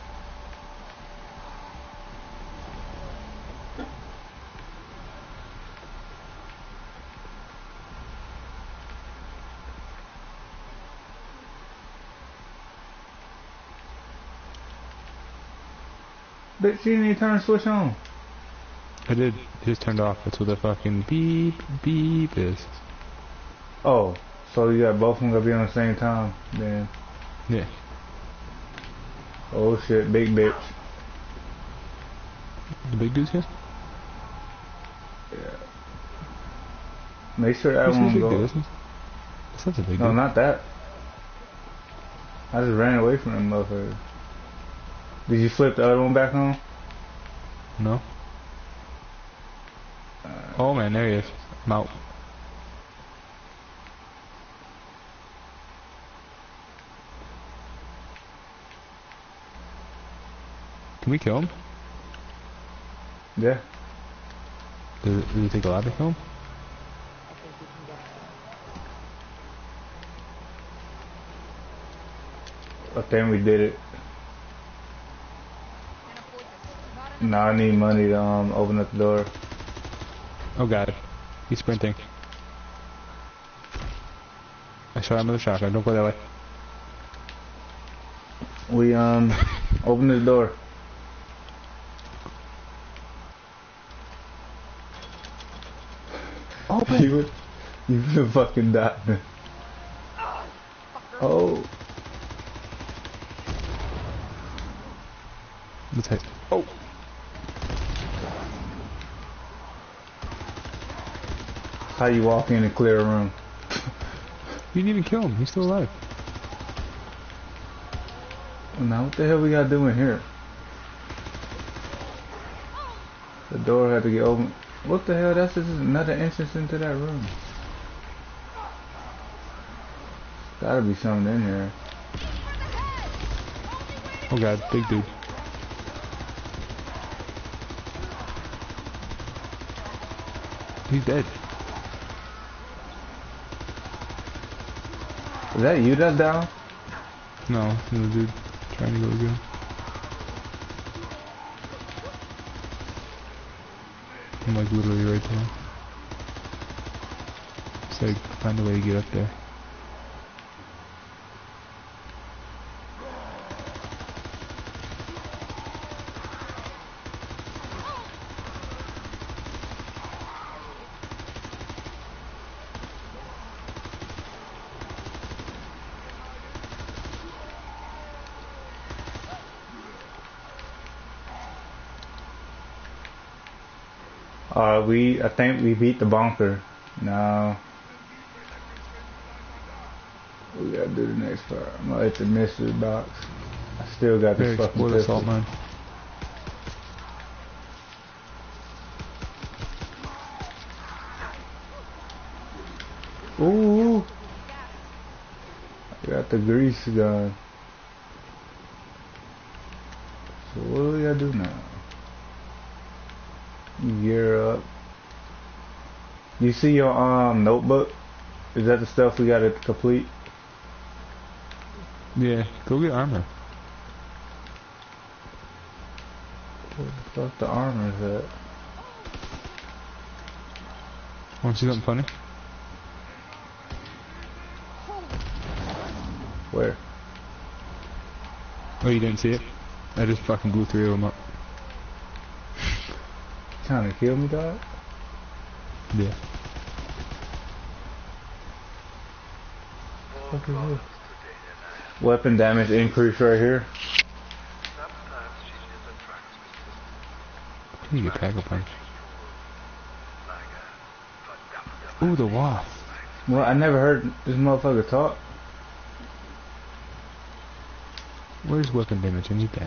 Bitch, you didn't even turn the switch on. I did. It just turned off. That's what the fucking beep beep is. Oh, so you got both of them gonna be on the same time, then. Yeah. Oh shit, big bitch. The big dude's here? Yeah. Make sure that This is one a big go. dude, isn't it? That's not the big No, dude. not that. I just ran away from them motherfuckers. Did you flip the other one back on? No. Uh, Oh man, there he is. I'm out. Can we kill him? yeah. Does it, does it take a lot to kill him? I think we did it. Now I need money to um open up the door. Oh god. He's sprinting. I shot him with a shotgun. Don't go that way. We um open the door. Open! You would, you would have fucking died. Oh. Let's hit. Oh! How you walk in and clear a room? You didn't even kill him. He's still alive. Now what the hell we gotta do in here? The door had to get open. What the hell? That's just another entrance into that room. Gotta be something in here. Oh god, big dude. He's dead. Is that you that's down? No, another dude trying to go again. I'm like literally right there. So I find a way to get up there. Uh, we, I think we beat the bunker. Now, we gotta do the next part. I'm gonna hit the mystery box. I still got this Very fucking exploit pistol. assault mine. Ooh, I got the grease gun. So what do we gotta do now? Gear up. You see your um notebook? Is that the stuff we gotta complete? Yeah, go get armor. What the fuck the armor is at? Want to see something funny? Where? Oh, you didn't see it? I just fucking blew three of them up. Trying to kill me, dog? Yeah. What is this? Weapon damage increase right here. You get pack a punch. Ooh, the wasp. Well, I never heard this motherfucker talk. Where's weapon damage? I need that.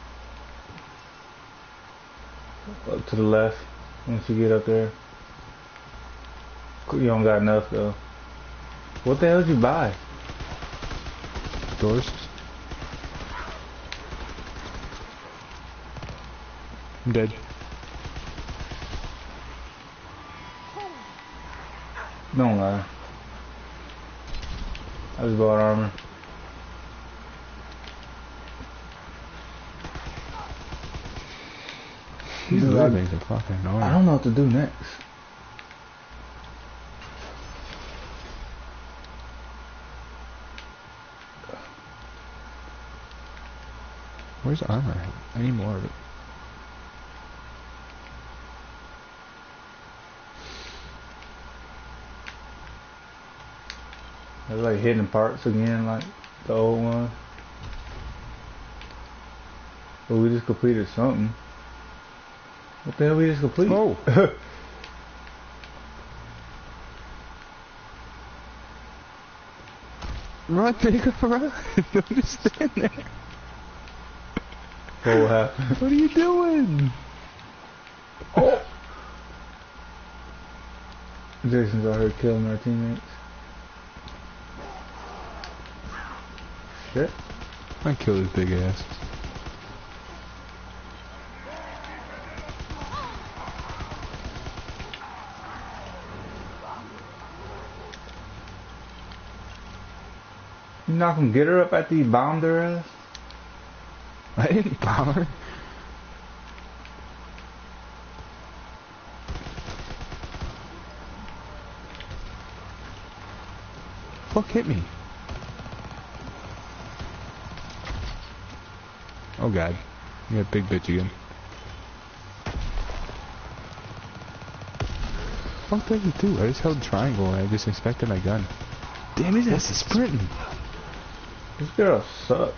Up to the left. Once you get up there. You don't got enough though. What the hell did you buy? Doors. I'm dead. Don't lie. I just bought armor. These Dude, little I- things are fucking annoying. I don't know what to do next. Where's armor? I need more of it. There's like hidden parts again, like the old one. But we just completed something. What the hell we just completed? Oh. Run, nigga, run! Don't just stand there. What happened? What are you doing? Oh! Jason's out here killing our teammates. Shit. I kill his big ass. You not gonna get her up after you bombed her ass? I didn't bomb her. Fuck hit me. Oh god. You got big bitch again. Fuck did you do? I just held triangle and I just inspected my gun. Damn, his ass is sprinting. This girl sucks.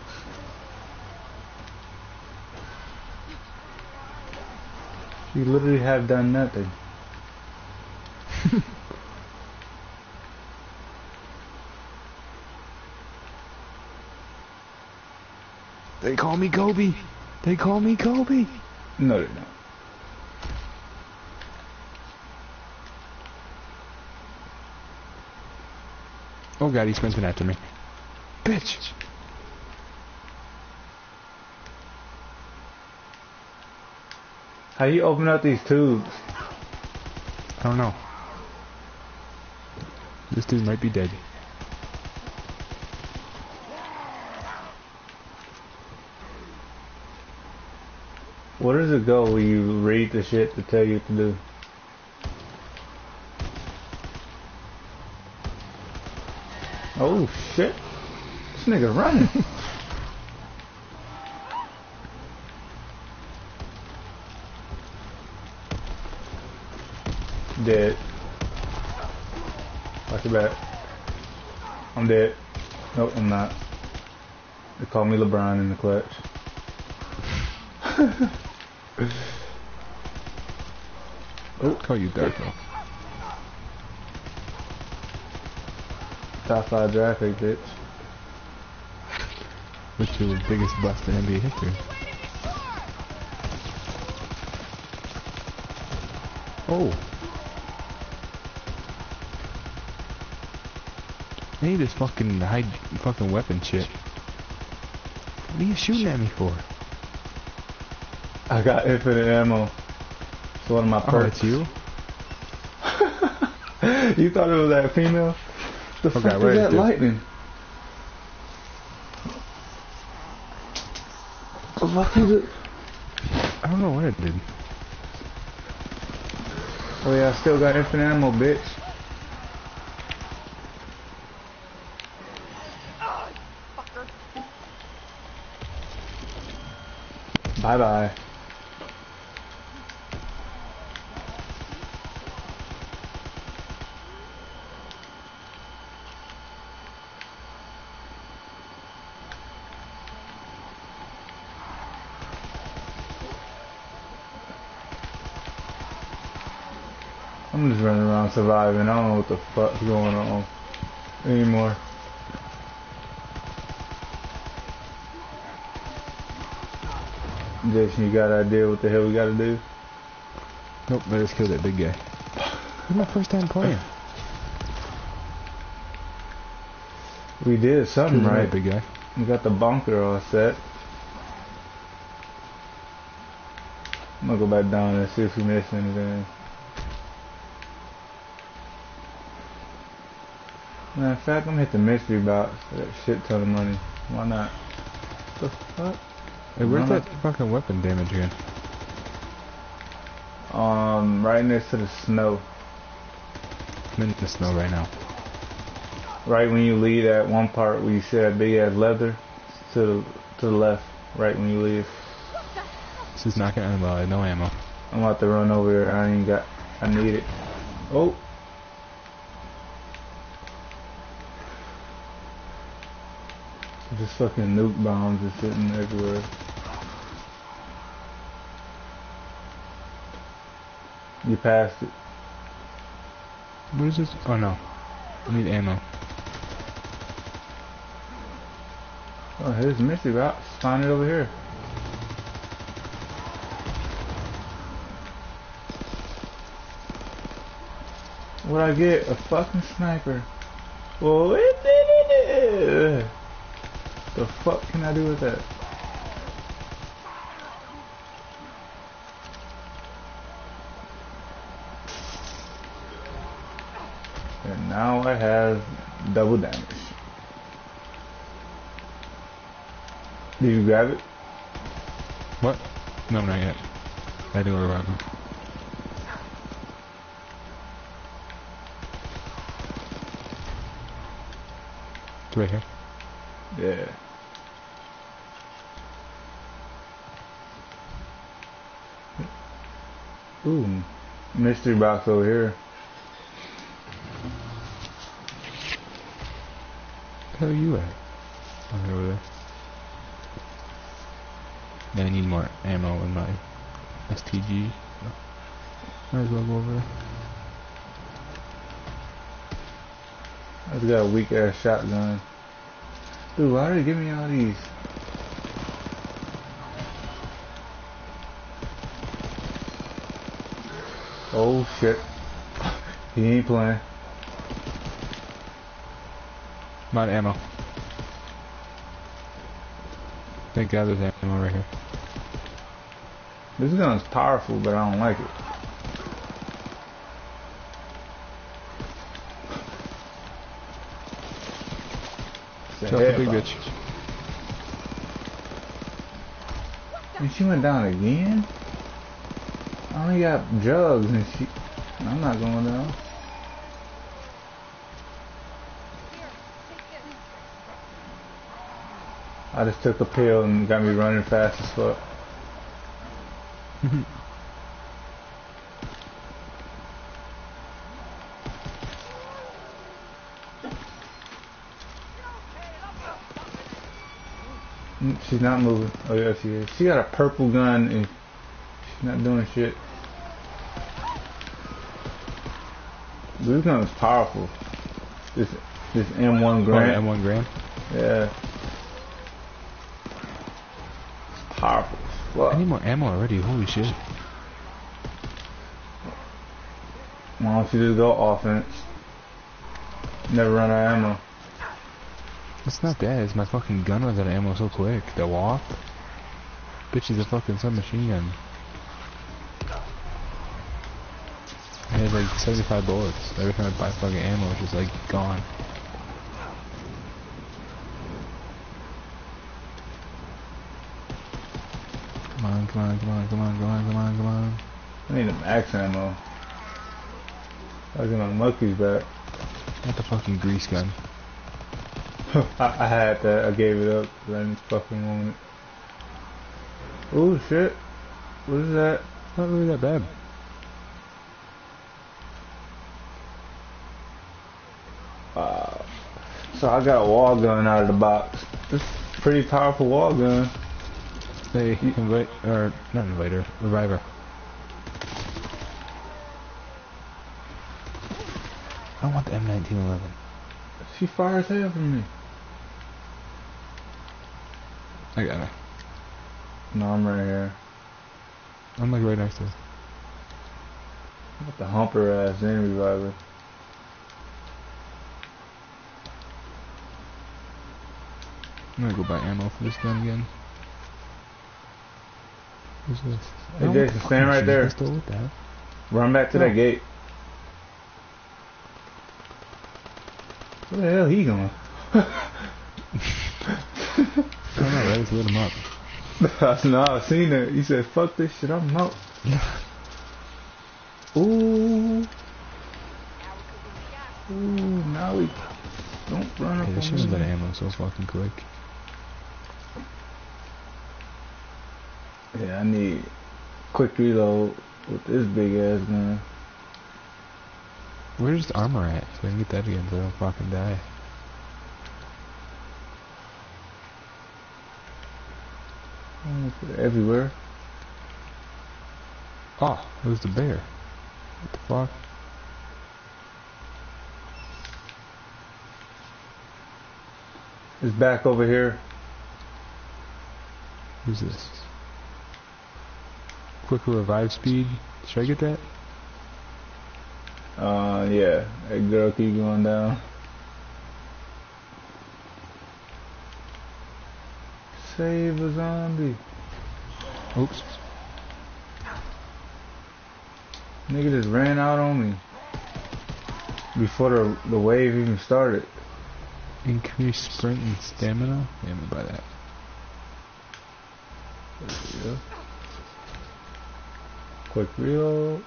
You literally have done nothing. They call me Kobe. They call me Kobe. No, they don't. Oh god, he's sprinting after me. Bitch. How you open up these tubes? I don't know. This dude might be dead. Where does it go when you read the shit to tell you what to do? Oh shit. This nigga running. Dead. Watch your back. I'm dead. Nope, I'm not. They call me LeBron in the clutch. Oh, call you Darko. Top five draft pick, bitch. What's your biggest bust in N B A history? Oh. I need this fucking high fucking weapon shit. What are you shooting at me for? I got infinite ammo. It's one of my Oh, perks. it's you? You thought it was that female? The Okay, fuck where is is that this? lightning? The fuck is it? I don't know what it did. Oh yeah, I still got infinite ammo, bitch. Ah, fucker. Bye bye. I'm just running around surviving. I don't know what the fuck's going on anymore. Jason, you got an idea what the hell we gotta do? Nope, I just killed that big guy. This is my first time playing. We did something Killed the right. big guy. We got the bunker all set. I'm gonna go back down and see if we missed anything. Matter of fact, I'm gonna hit the mystery box for that shit ton of money. Why not? The fuck? Hey, where's Why that fucking weapon damage again? not? Um, right next to the snow. I'm in the snow right now. Right when you leave that one part where you see that big ass leather, to the to the left. Right when you leave. This is not gonna end well. I have no ammo. I'm about to run over here. I ain't got. I need it. Oh. Just fucking nuke bombs are sitting everywhere. You passed it. What is this? Oh no. I need ammo. Oh, here's Missy Box. Find it over here. What'd I get? A fucking sniper. Well, it did it. The fuck can I do with that? And now I have double damage. Did you grab it? What? No, not yet. I do a weapon. It's right here. Yeah. Ooh, mystery box over here. Where the hell are you at? Oh, over there. Yeah, I need more ammo in my S T G. So might as well go over there. I just got a weak ass shotgun. Dude, why did they give me all these? Oh shit. He ain't playing. I'm out of ammo. Thank God there's ammo right here. This gun's powerful, but I don't like it. It's a Shot the big head bitch. box. And she went down again? I only got jugs and she... I'm not going down. Here, take I just took a pill and got me running fast as fuck. Mm, She's not moving. Oh yeah, she is. She got a purple gun and she's not doing shit. This gun is powerful. This this M one Oh, Grant. M one Grand. Yeah. It's powerful. Fuck. I need more ammo already. Holy shit. Why don't you just go offense? Never run out of ammo. It's not that. It's my fucking gun runs out of ammo so quick. The walk. Bitch is a fucking submachine gun. I had like seventy-five bullets. Every time I buy fucking ammo, it's just like gone. Come on, come on, come on, come on, come on, come on, come on. I need some max ammo. I was gonna monkey's back. Not the fucking grease gun. I, I had that. I gave it up because I didn't fucking want it. Oh shit! What is that? Not really that bad. Uh, so I got a wall gun out of the box. It's a pretty powerful wall gun. Hey, invite, or not inviter, reviver. I want the M nineteen eleven. She fires hell from me. I got her. No, I'm right here. I'm like right next to her. What the humper ass in reviver? I'm gonna go buy ammo for this gun again. Who's this? Hey, Oh, Jason, fucking stand right machine there. pistol, what the hell? Run back to No. that gate. Where the hell he going? I don't know, right? Let's lit him up. No, I seen it. He said, "Fuck this shit, I'm out." Ooh, ooh, now we don't run up Hey, this shit on runs out of me. ammo so fucking quick. Yeah, I need quick reload with this big ass gun. Where's the armor at? So I can get that again so I don't fucking die. Oh, put it everywhere. Oh, it was the bear. What the fuck? It's back over here. Who's this? Quicker revive speed. Should I get that? Uh, yeah. That girl keep going down. Save a zombie. Oops. Nigga just ran out on me before the the wave even started. Increase sprint and stamina? Yeah, I'm gonna buy that. Yeah. Quick reload.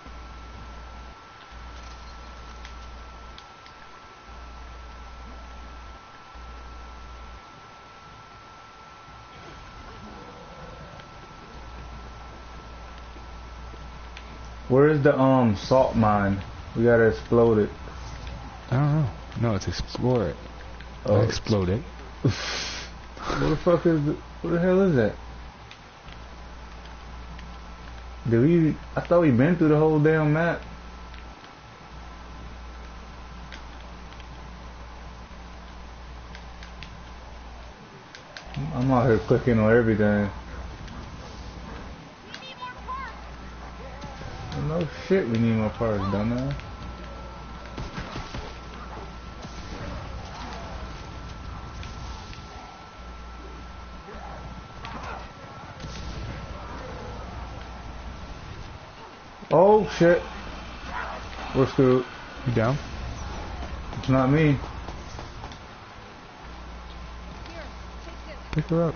Where is the um salt mine? We gotta explode it. I don't know. No, it's explore it. Oh. Not explode it. What the fuck is the, what the hell is that? Did we, I thought we been through the whole damn map. I'm out here clicking on everything. We need more parts. No shit, we need more parts, dumbass. Oh shit. We're screwed. You down? It's not me. Here, take this. Pick her up.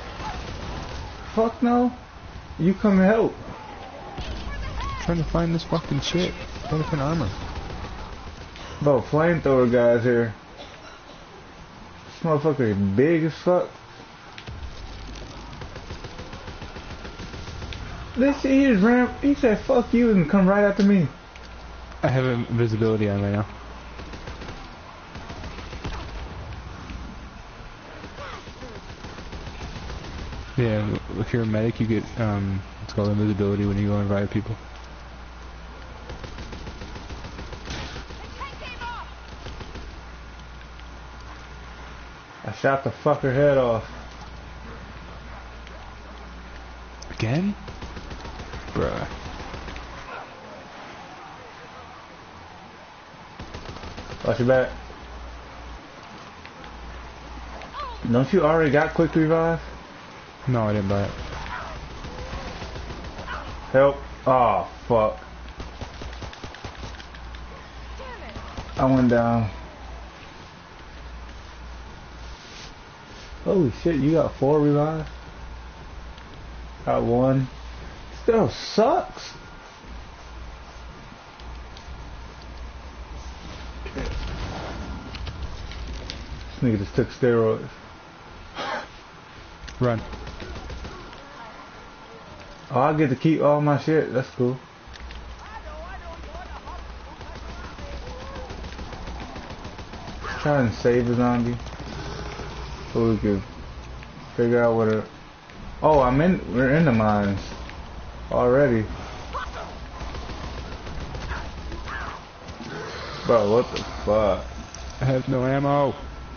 Fuck no. You come help. I'm trying to find this fucking shit. I'm trying to find armor. Bro, flamethrower guys here. This motherfucker is big as fuck. This he just ran. He said, "Fuck you," and come right after me. I have invisibility on right now. Yeah, if you're a medic, you get um, it's called invisibility when you go and revive people. I shot the fucker head off. Again? Bruh. Watch your back. Don't you already got quick revive? No, I didn't buy it. Help. Oh, fuck. I went down. Holy shit, you got four revive? Got one. Still sucks. This nigga just took steroids. Run. Oh, I get to keep all my shit. That's cool. Try and save a zombie so we can figure out what a. Oh, I'm in. We're in the mines already, bro. What the fuck? I have no ammo.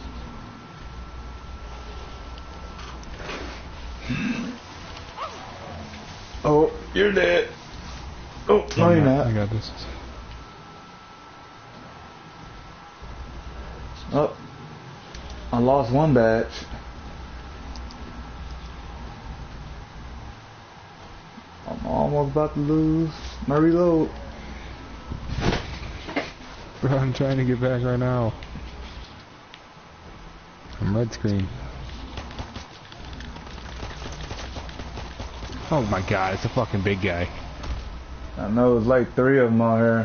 Oh, you're dead. Oh, no, I'm you're not. I not. got this. Oh, I lost one batch. I'm almost about to lose my reload. Bro, I'm trying to get back right now. I'm red screen. Oh my god, it's a fucking big guy. I know it's like three of them out here.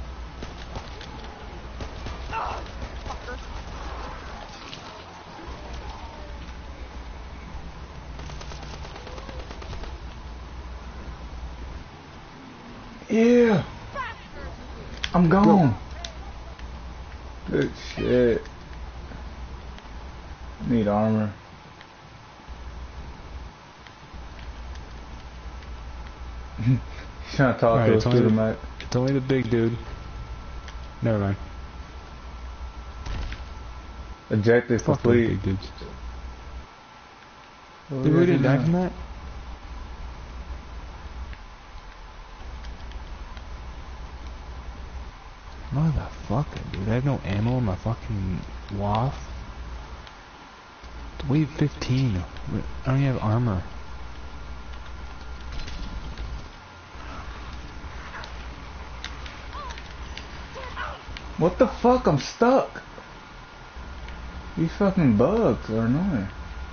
Yeah, I'm gone. Good shit. Need armor. He's trying to talk Alright, to us it's through only the the- mic. It's only the big dude. Never mind. Objective Fuck those complete. big dudes. What Did we we gotta didn't do die now? from that? Motherfucker, dude. I have no ammo in my fucking waff. Wave fifteen. I don't even have armor. What the fuck? I'm stuck. These fucking bugs are annoying.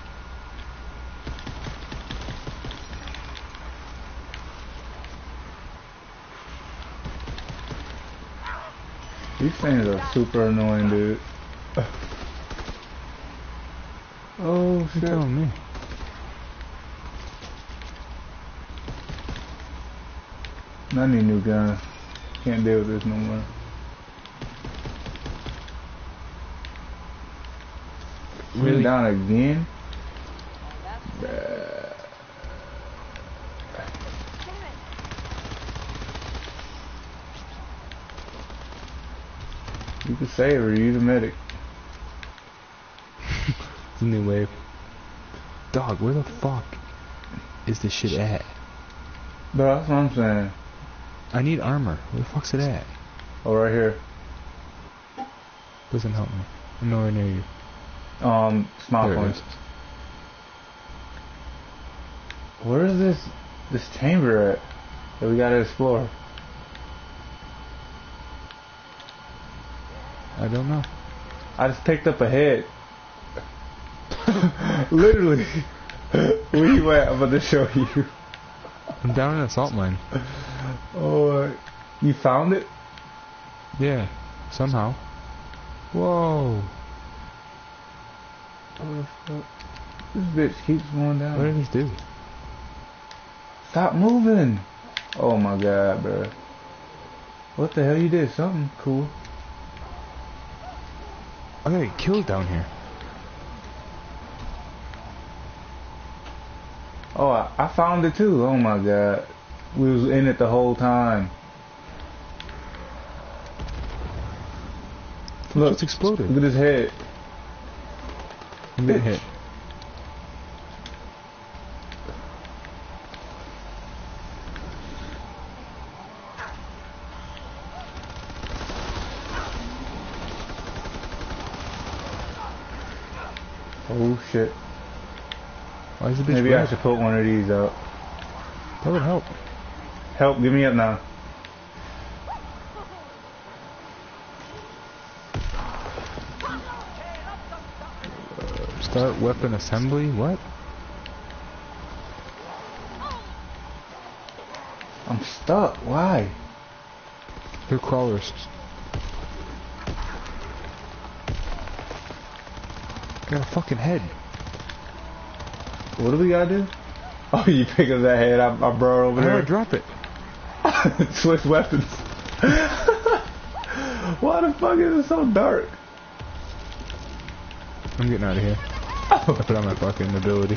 These things are super annoying, dude. Oh You're shit. telling me. I need a new gun. Can't deal with this no more. Really? Really? Down again? Bruh. You can save her, use a medic. It's a new wave. Dog, where the fuck is this shit at? Bro, that's what I'm saying. I need armor. Where the fuck's it at? Oh, right here. Doesn't help me. I'm nowhere near you. Um, smile There it point. is. Where is this this chamber at that we gotta explore? I don't know. I just picked up a head. Literally. Where you at? I'm about to show you. I'm down in a salt mine. Oh, you found it? Yeah, somehow. Whoa. Oh, the fuck? This bitch keeps going down. What did this do? Stop moving. Oh my god, bro. What the hell you did? Something cool. I gotta get killed down here. Oh, I, I found it too. Oh my god. We was in it the whole time. Look, It's exploded. look at his head. I'm getting hit. Oh shit. Why is the bitch Maybe I red? should put one of these out. That would help. Help, get me up now. Start weapon assembly? What? I'm stuck. Why? They're crawlers. Got a fucking head. What do we gotta do? Oh, you pick up that head I, I brought over How do I there. drop it? Switch weapons. Why the fuck is it so dark? I'm getting out of here. I put on my fucking ability.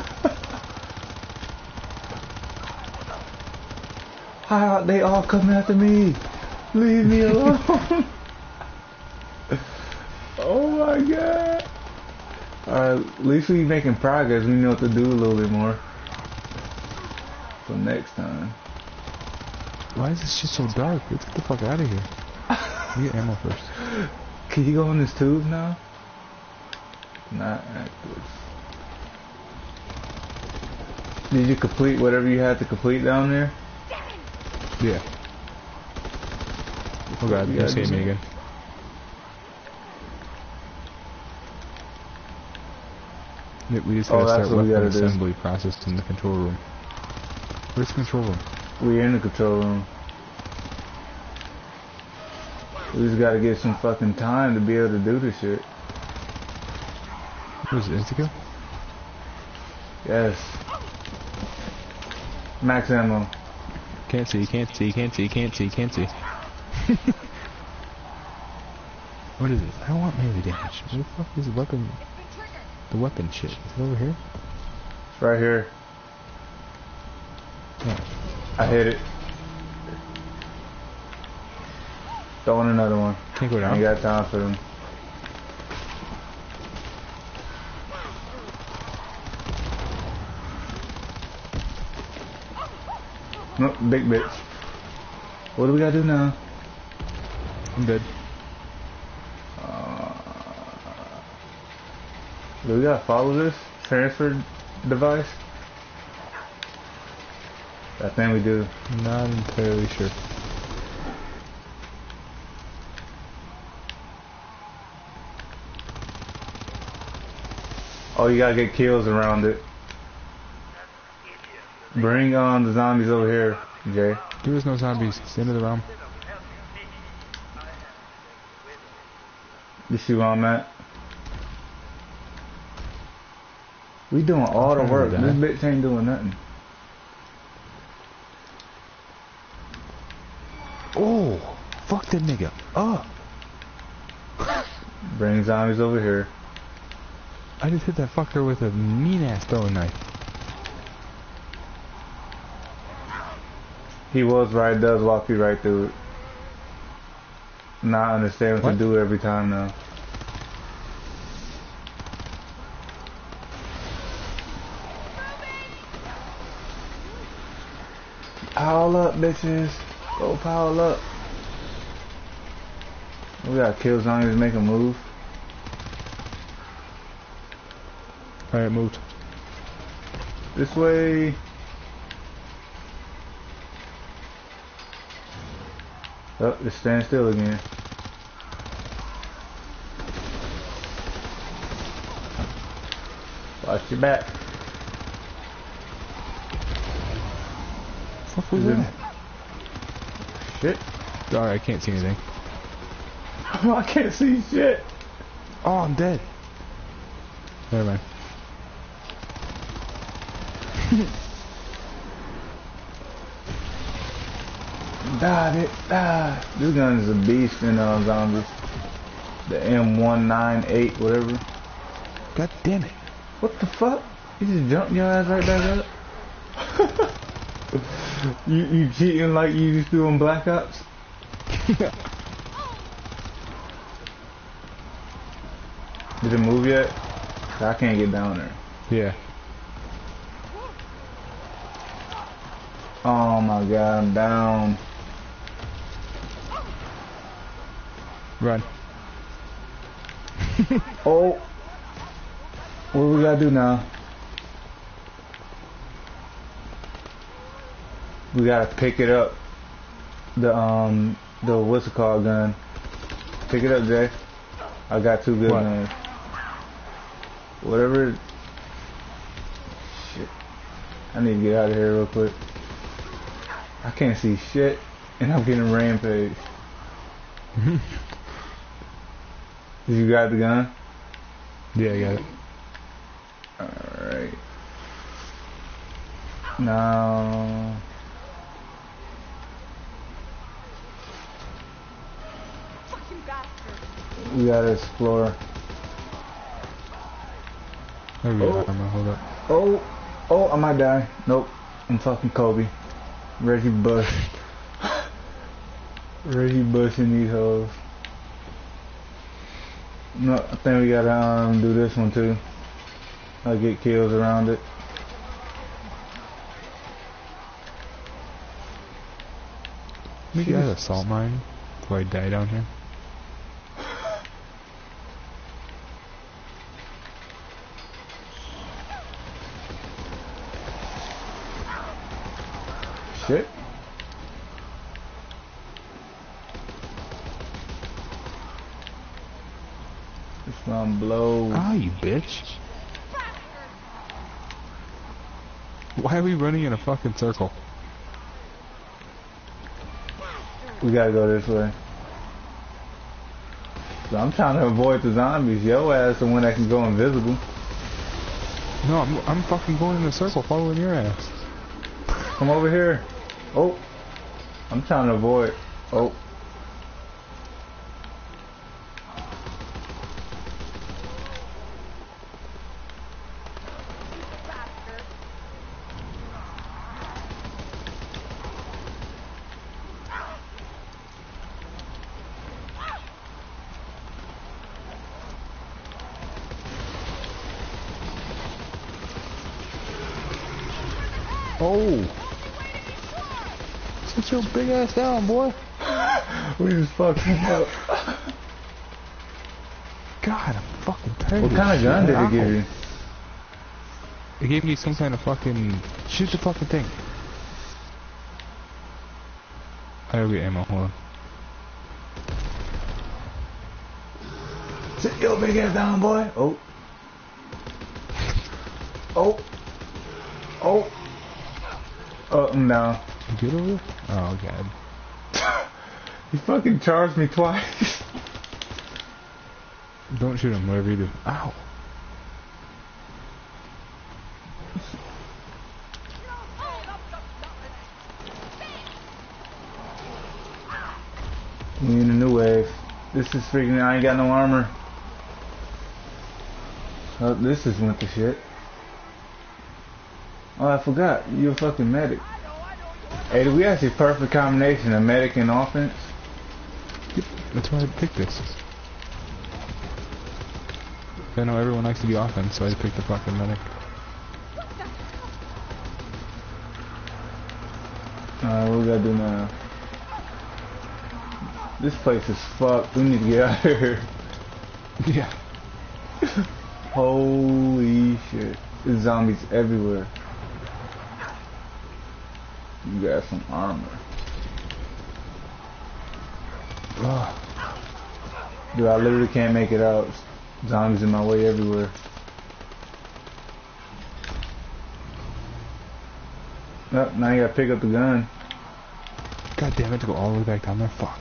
How they all coming after me? Leave me alone. Oh my god. Alright, at least we making progress. We know what to do a little bit more. For next time. Why is this shit so dark? Let's get the fuck out of here. We get ammo first. Can you go in this tube now? Not active. Did you complete whatever you had to complete down there? Yeah. Oh god, You you gotta save do me that. again. Yeah, we just Oh, gotta that's start what we weapon gotta do. assembly process in the control room. Where's the control room? We're in the control room. We just gotta get some fucking time to be able to do this shit. What is it, Insta-kill? Yes. Max ammo. Can't see, can't see, can't see, can't see, can't see. What is this? I don't want melee damage. Where the fuck is the weapon? The weapon shit. Is it over here? It's right here. Yeah. I hit it. Throwing another one. Can't go I down. ain't got time for them. Nope, big bitch. What do we gotta do now? I'm dead. Uh, do we gotta follow this transfer device? I think we do. Not entirely sure. Oh, you gotta get kills around it. Bring on the zombies over here, Jay. There is no zombies. It's the end of the realm. You see where I'm at? We doing all the trying to work. die. This bitch ain't doing nothing. Oh! Fuck that nigga. Oh! Bring zombies over here. I just hit that fucker with a mean ass throwing knife. He was right, does walk you right through it. Now I understand what, What? to do every time now. Pile up, bitches. Go pile up. We gotta kill zombies, make them move. Alright, moved. This way. Oh, it's stand still again. Watch your back. Fuck was Is it- that? Shit. Alright, I can't see anything. I can't see shit. Oh, I'm dead. Never mind. Die, it, die. This gun is a beast in uh, zombies. The M one ninety-eight, whatever. God damn it. What the fuck? You just jumped your ass right back up? you, you cheating like you used to on Black Ops? Did it move yet? I can't get down there. Yeah. Oh my god, I'm down. Run. Oh. What do we gotta do now? We gotta pick it up. The, um, the what's it called gun. Pick it up, Jay. I got two good What? guns. Whatever. Shit. I need to get out of here real quick. I can't see shit, and I'm getting rampaged. Did you got the gun? Yeah, I got it. Alright. Now... Fucking bastard. we gotta explore. There we go. Oh. I'm gonna hold up. Oh! Oh, I might die. Nope. I'm fucking Kobe. Reggie Bush. Reggie Bush in these hoes. No, I think we gotta um, do this one too. I'll get kills around it. We got a salt mine before I die down here. Shit. This one blows. Ah, you bitch. Why are we running in a fucking circle? We gotta go this way. So I'm trying to avoid the zombies. Yo ass the one that can go invisible. No, I'm, I'm fucking going in a circle following your ass. Come over here. Oh. I'm trying to avoid. Oh. Oh! Sit your big ass down, boy. We just fucked him up. God, I'm fucking tired. What of kind of this gun shit. did it give you? It gave me some kind of fucking... Shoot the fucking thing. I gotta get ammo, hold on. Sit your big ass down, boy. Oh. Oh. Oh. Oh, I'm down. You good over there? Oh, God. He fucking charged me twice. Don't shoot him, whatever you do. Ow! We in a new wave. This is freaking. I ain't got no armor. Oh, this is went to shit. Oh, I forgot. You're a fucking medic. Hey, we actually perfect combination of medic and offense. Yep, that's why I picked this. I know everyone likes to be offense, so I picked the fucking medic. Alright, what we gotta do now? This place is fucked. We need to get out of here. Yeah. Holy shit. There's zombies everywhere. You got some armor. Ugh. Dude, I literally can't make it out. Zombies in my way everywhere. Oh, now you gotta pick up the gun. God damn it, to go all the way back down there. Fuck.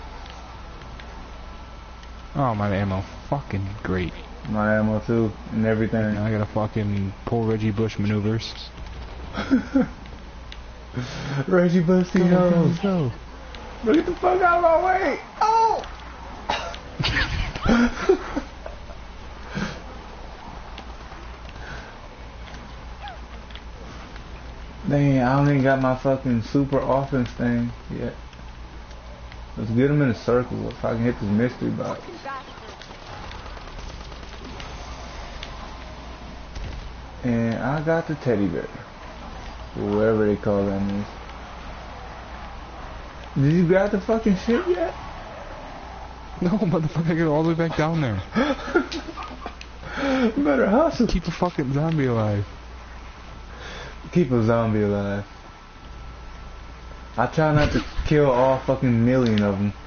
Oh, my ammo. Fucking great. My ammo too, and everything. Now I gotta fucking pull Reggie Bush maneuvers. Reggie Busty Go, hoes. go. Bro, get the fuck out of my way! Oh! Dang, I don't even got my fucking super offense thing yet. Let's get him in a circle if I can hit this mystery box. And I got the teddy bear. Whatever they call that is. Did you grab the fucking shit yet? No, motherfucker, I get all the way back down there. You better hustle. Keep a fucking zombie alive. Keep a zombie alive. I try not to kill all fucking million of them.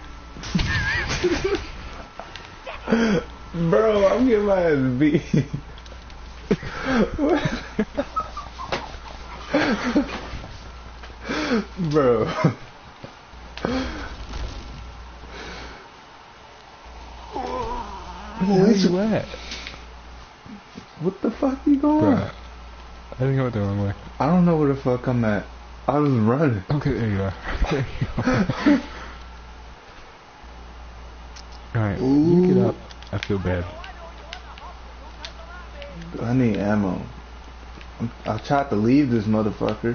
Bro, I'm getting my ass beat. Bro. Where you at? What the fuck you going? Bruh. I think I went the wrong way. I don't know where the fuck I'm at. I was running. Okay, there you are. There you go. Alright, you get up. I feel bad. I need ammo. I'm, I tried to leave this motherfucker.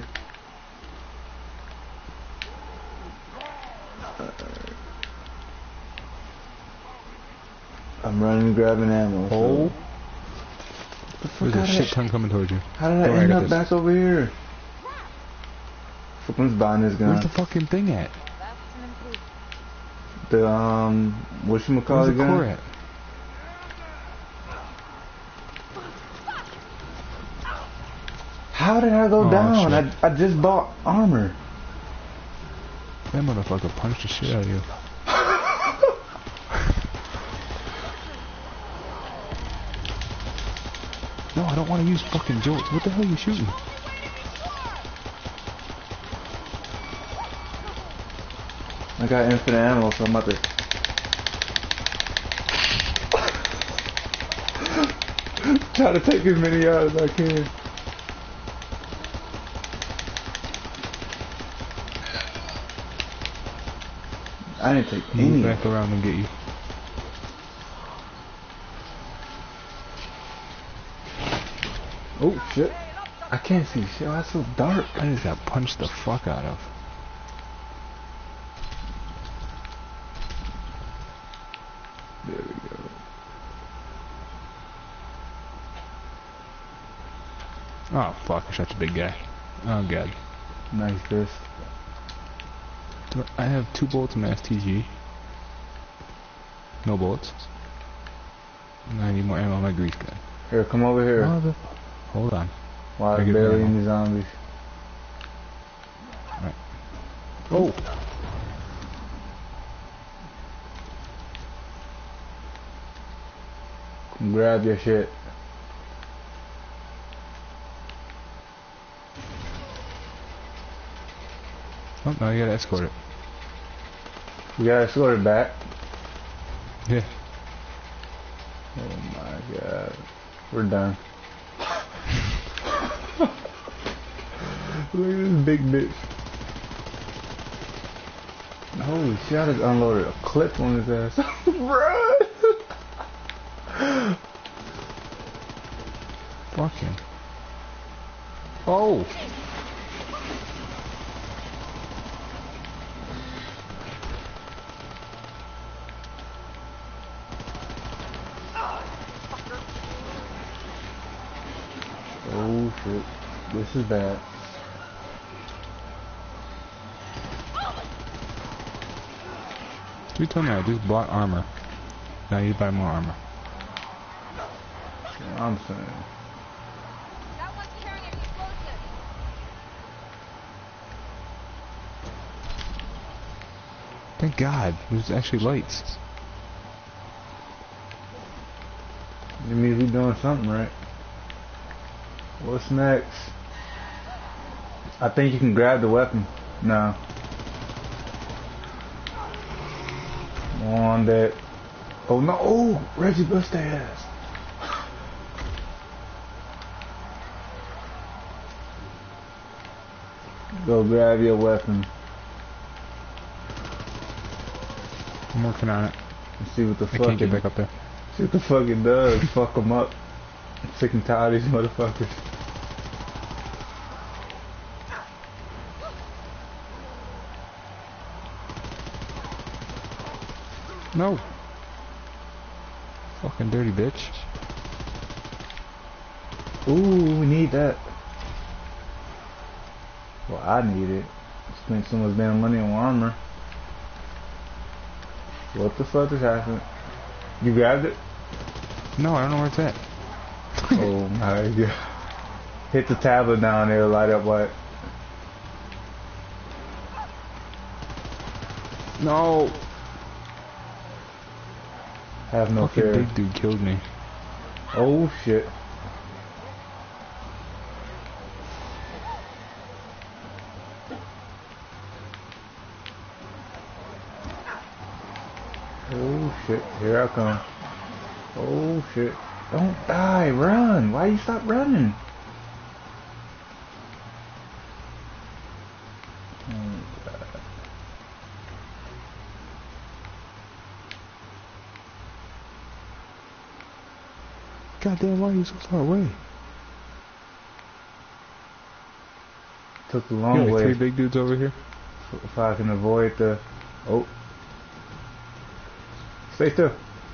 Uh, I'm running grabbing ammo. Oh. So. The fuck There's a how shit did I- ton coming towards you. How did I Don't worry, end I got up this. back over here? Someone's buying this gun. Where's the fucking thing at? The um, whatchamacallit Where's the gun? core at? How did I go Oh, down? shit. I I just bought armor. That motherfucker punched the shit out of you. No, I don't want to use fucking jolts. What the hell are you shooting? I got infinite ammo, so I'm about to. Try to take as many out as I can. I didn't take Move any. back around and get you. Oh shit! I can't see shit. That's so dark. I just got punched the fuck out of. There we go. Oh fuck, I shot the big guy. Oh god. Nice fist. Do I have two bullets in my S T G. No bullets. And I need more ammo on my grease gun. Here, come over here. Mother- Hold on. Why I there's get barely ammo. any zombies? Right. Oh! Grab your shit. Oh, now you gotta escort it. We gotta escort it back. Yeah. Oh my god. We're done. Look at this big bitch. Holy shit, I just unloaded a clip on his ass. Bruh! Fucking. Oh! Oh shit. This is bad. You told me I just bought armor. Now you buy more armor. I'm saying. That one's carrying an explosive. Thank God, there's actually lights. It means we doing something right. What's next? I think you can grab the weapon. No. On that. Oh no! Oh, Reggie bust their ass. Go grab your weapon. I'm working on it. Let's see what the I fuck can't get it, back up there. see what the fuck it does. Fuck them up. I'm sick and tired of these motherfuckers. No. Fucking dirty bitch. Ooh, we need that. Well, I need it. Spent so much damn money on armor. What the fuck just happened? You grabbed it? No, I don't know where it's at. Oh my god. Hit the tablet down there, light up white. No. Have no Fucking fear. big dude killed me. Oh shit. Oh shit, here I come. Oh shit. Don't die, run! Why you stop running? Oh god. Goddamn, why are you so far away? Took the You long got like way. three big dudes over here. If I can avoid the... Oh. Stay still.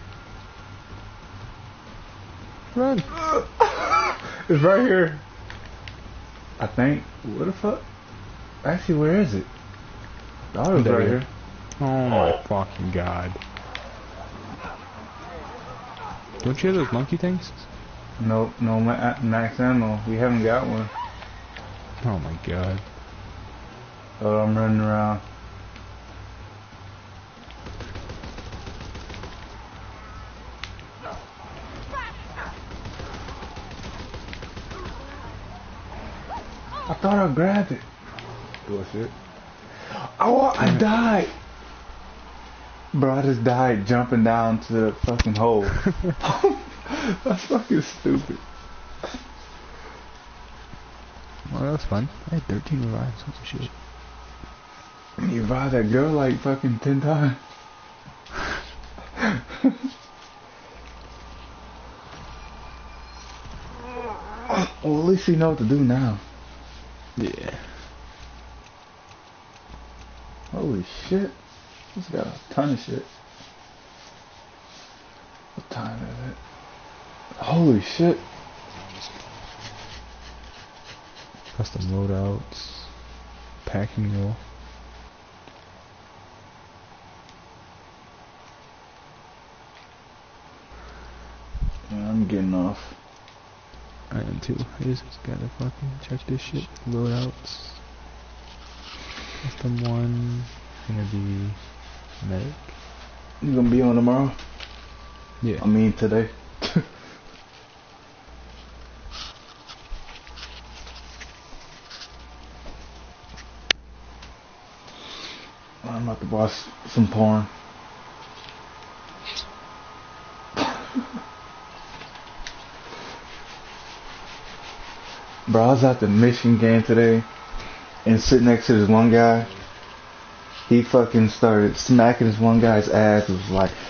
Run. It's right here. I think. What the fuck? Actually, where is it? Oh, it's There right you here. Oh my fucking god. Don't you have those monkey things? Nope, no ma max ammo. We haven't got one. Oh my god. Oh, I'm running around. I thought I grabbed it. Bullshit. Oh, I died. Bro, I just died jumping down to the fucking hole. That's fucking stupid. Well, that was fun. I had thirteen revives. Holy shit. You ride that girl like fucking ten times. Well, at least you know what to do now. Yeah. Holy shit. This got a ton of shit. What time is it? Holy shit. Custom loadouts. Packing mule. Yeah, I'm getting off. I am too. I just gotta fucking check this shit. Loadouts. Custom one. Gonna be medic. You gonna be on tomorrow? Yeah. I mean today. I'm about to watch some porn. Bro, I was at the Michigan game today and sitting next to this one guy. He fucking started smacking this one guy's ass. It was like,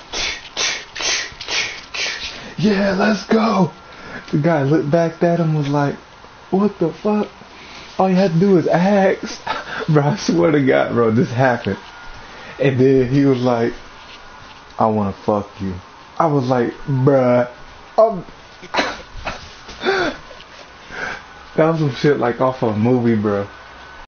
yeah, let's go. The guy looked back at him, was like, what the fuck? All you had to do was ask. Bro, I swear to God, bro, this happened. And then he was like, I want to fuck you. I was like, bruh, I'm... That was some shit like off a movie, bro.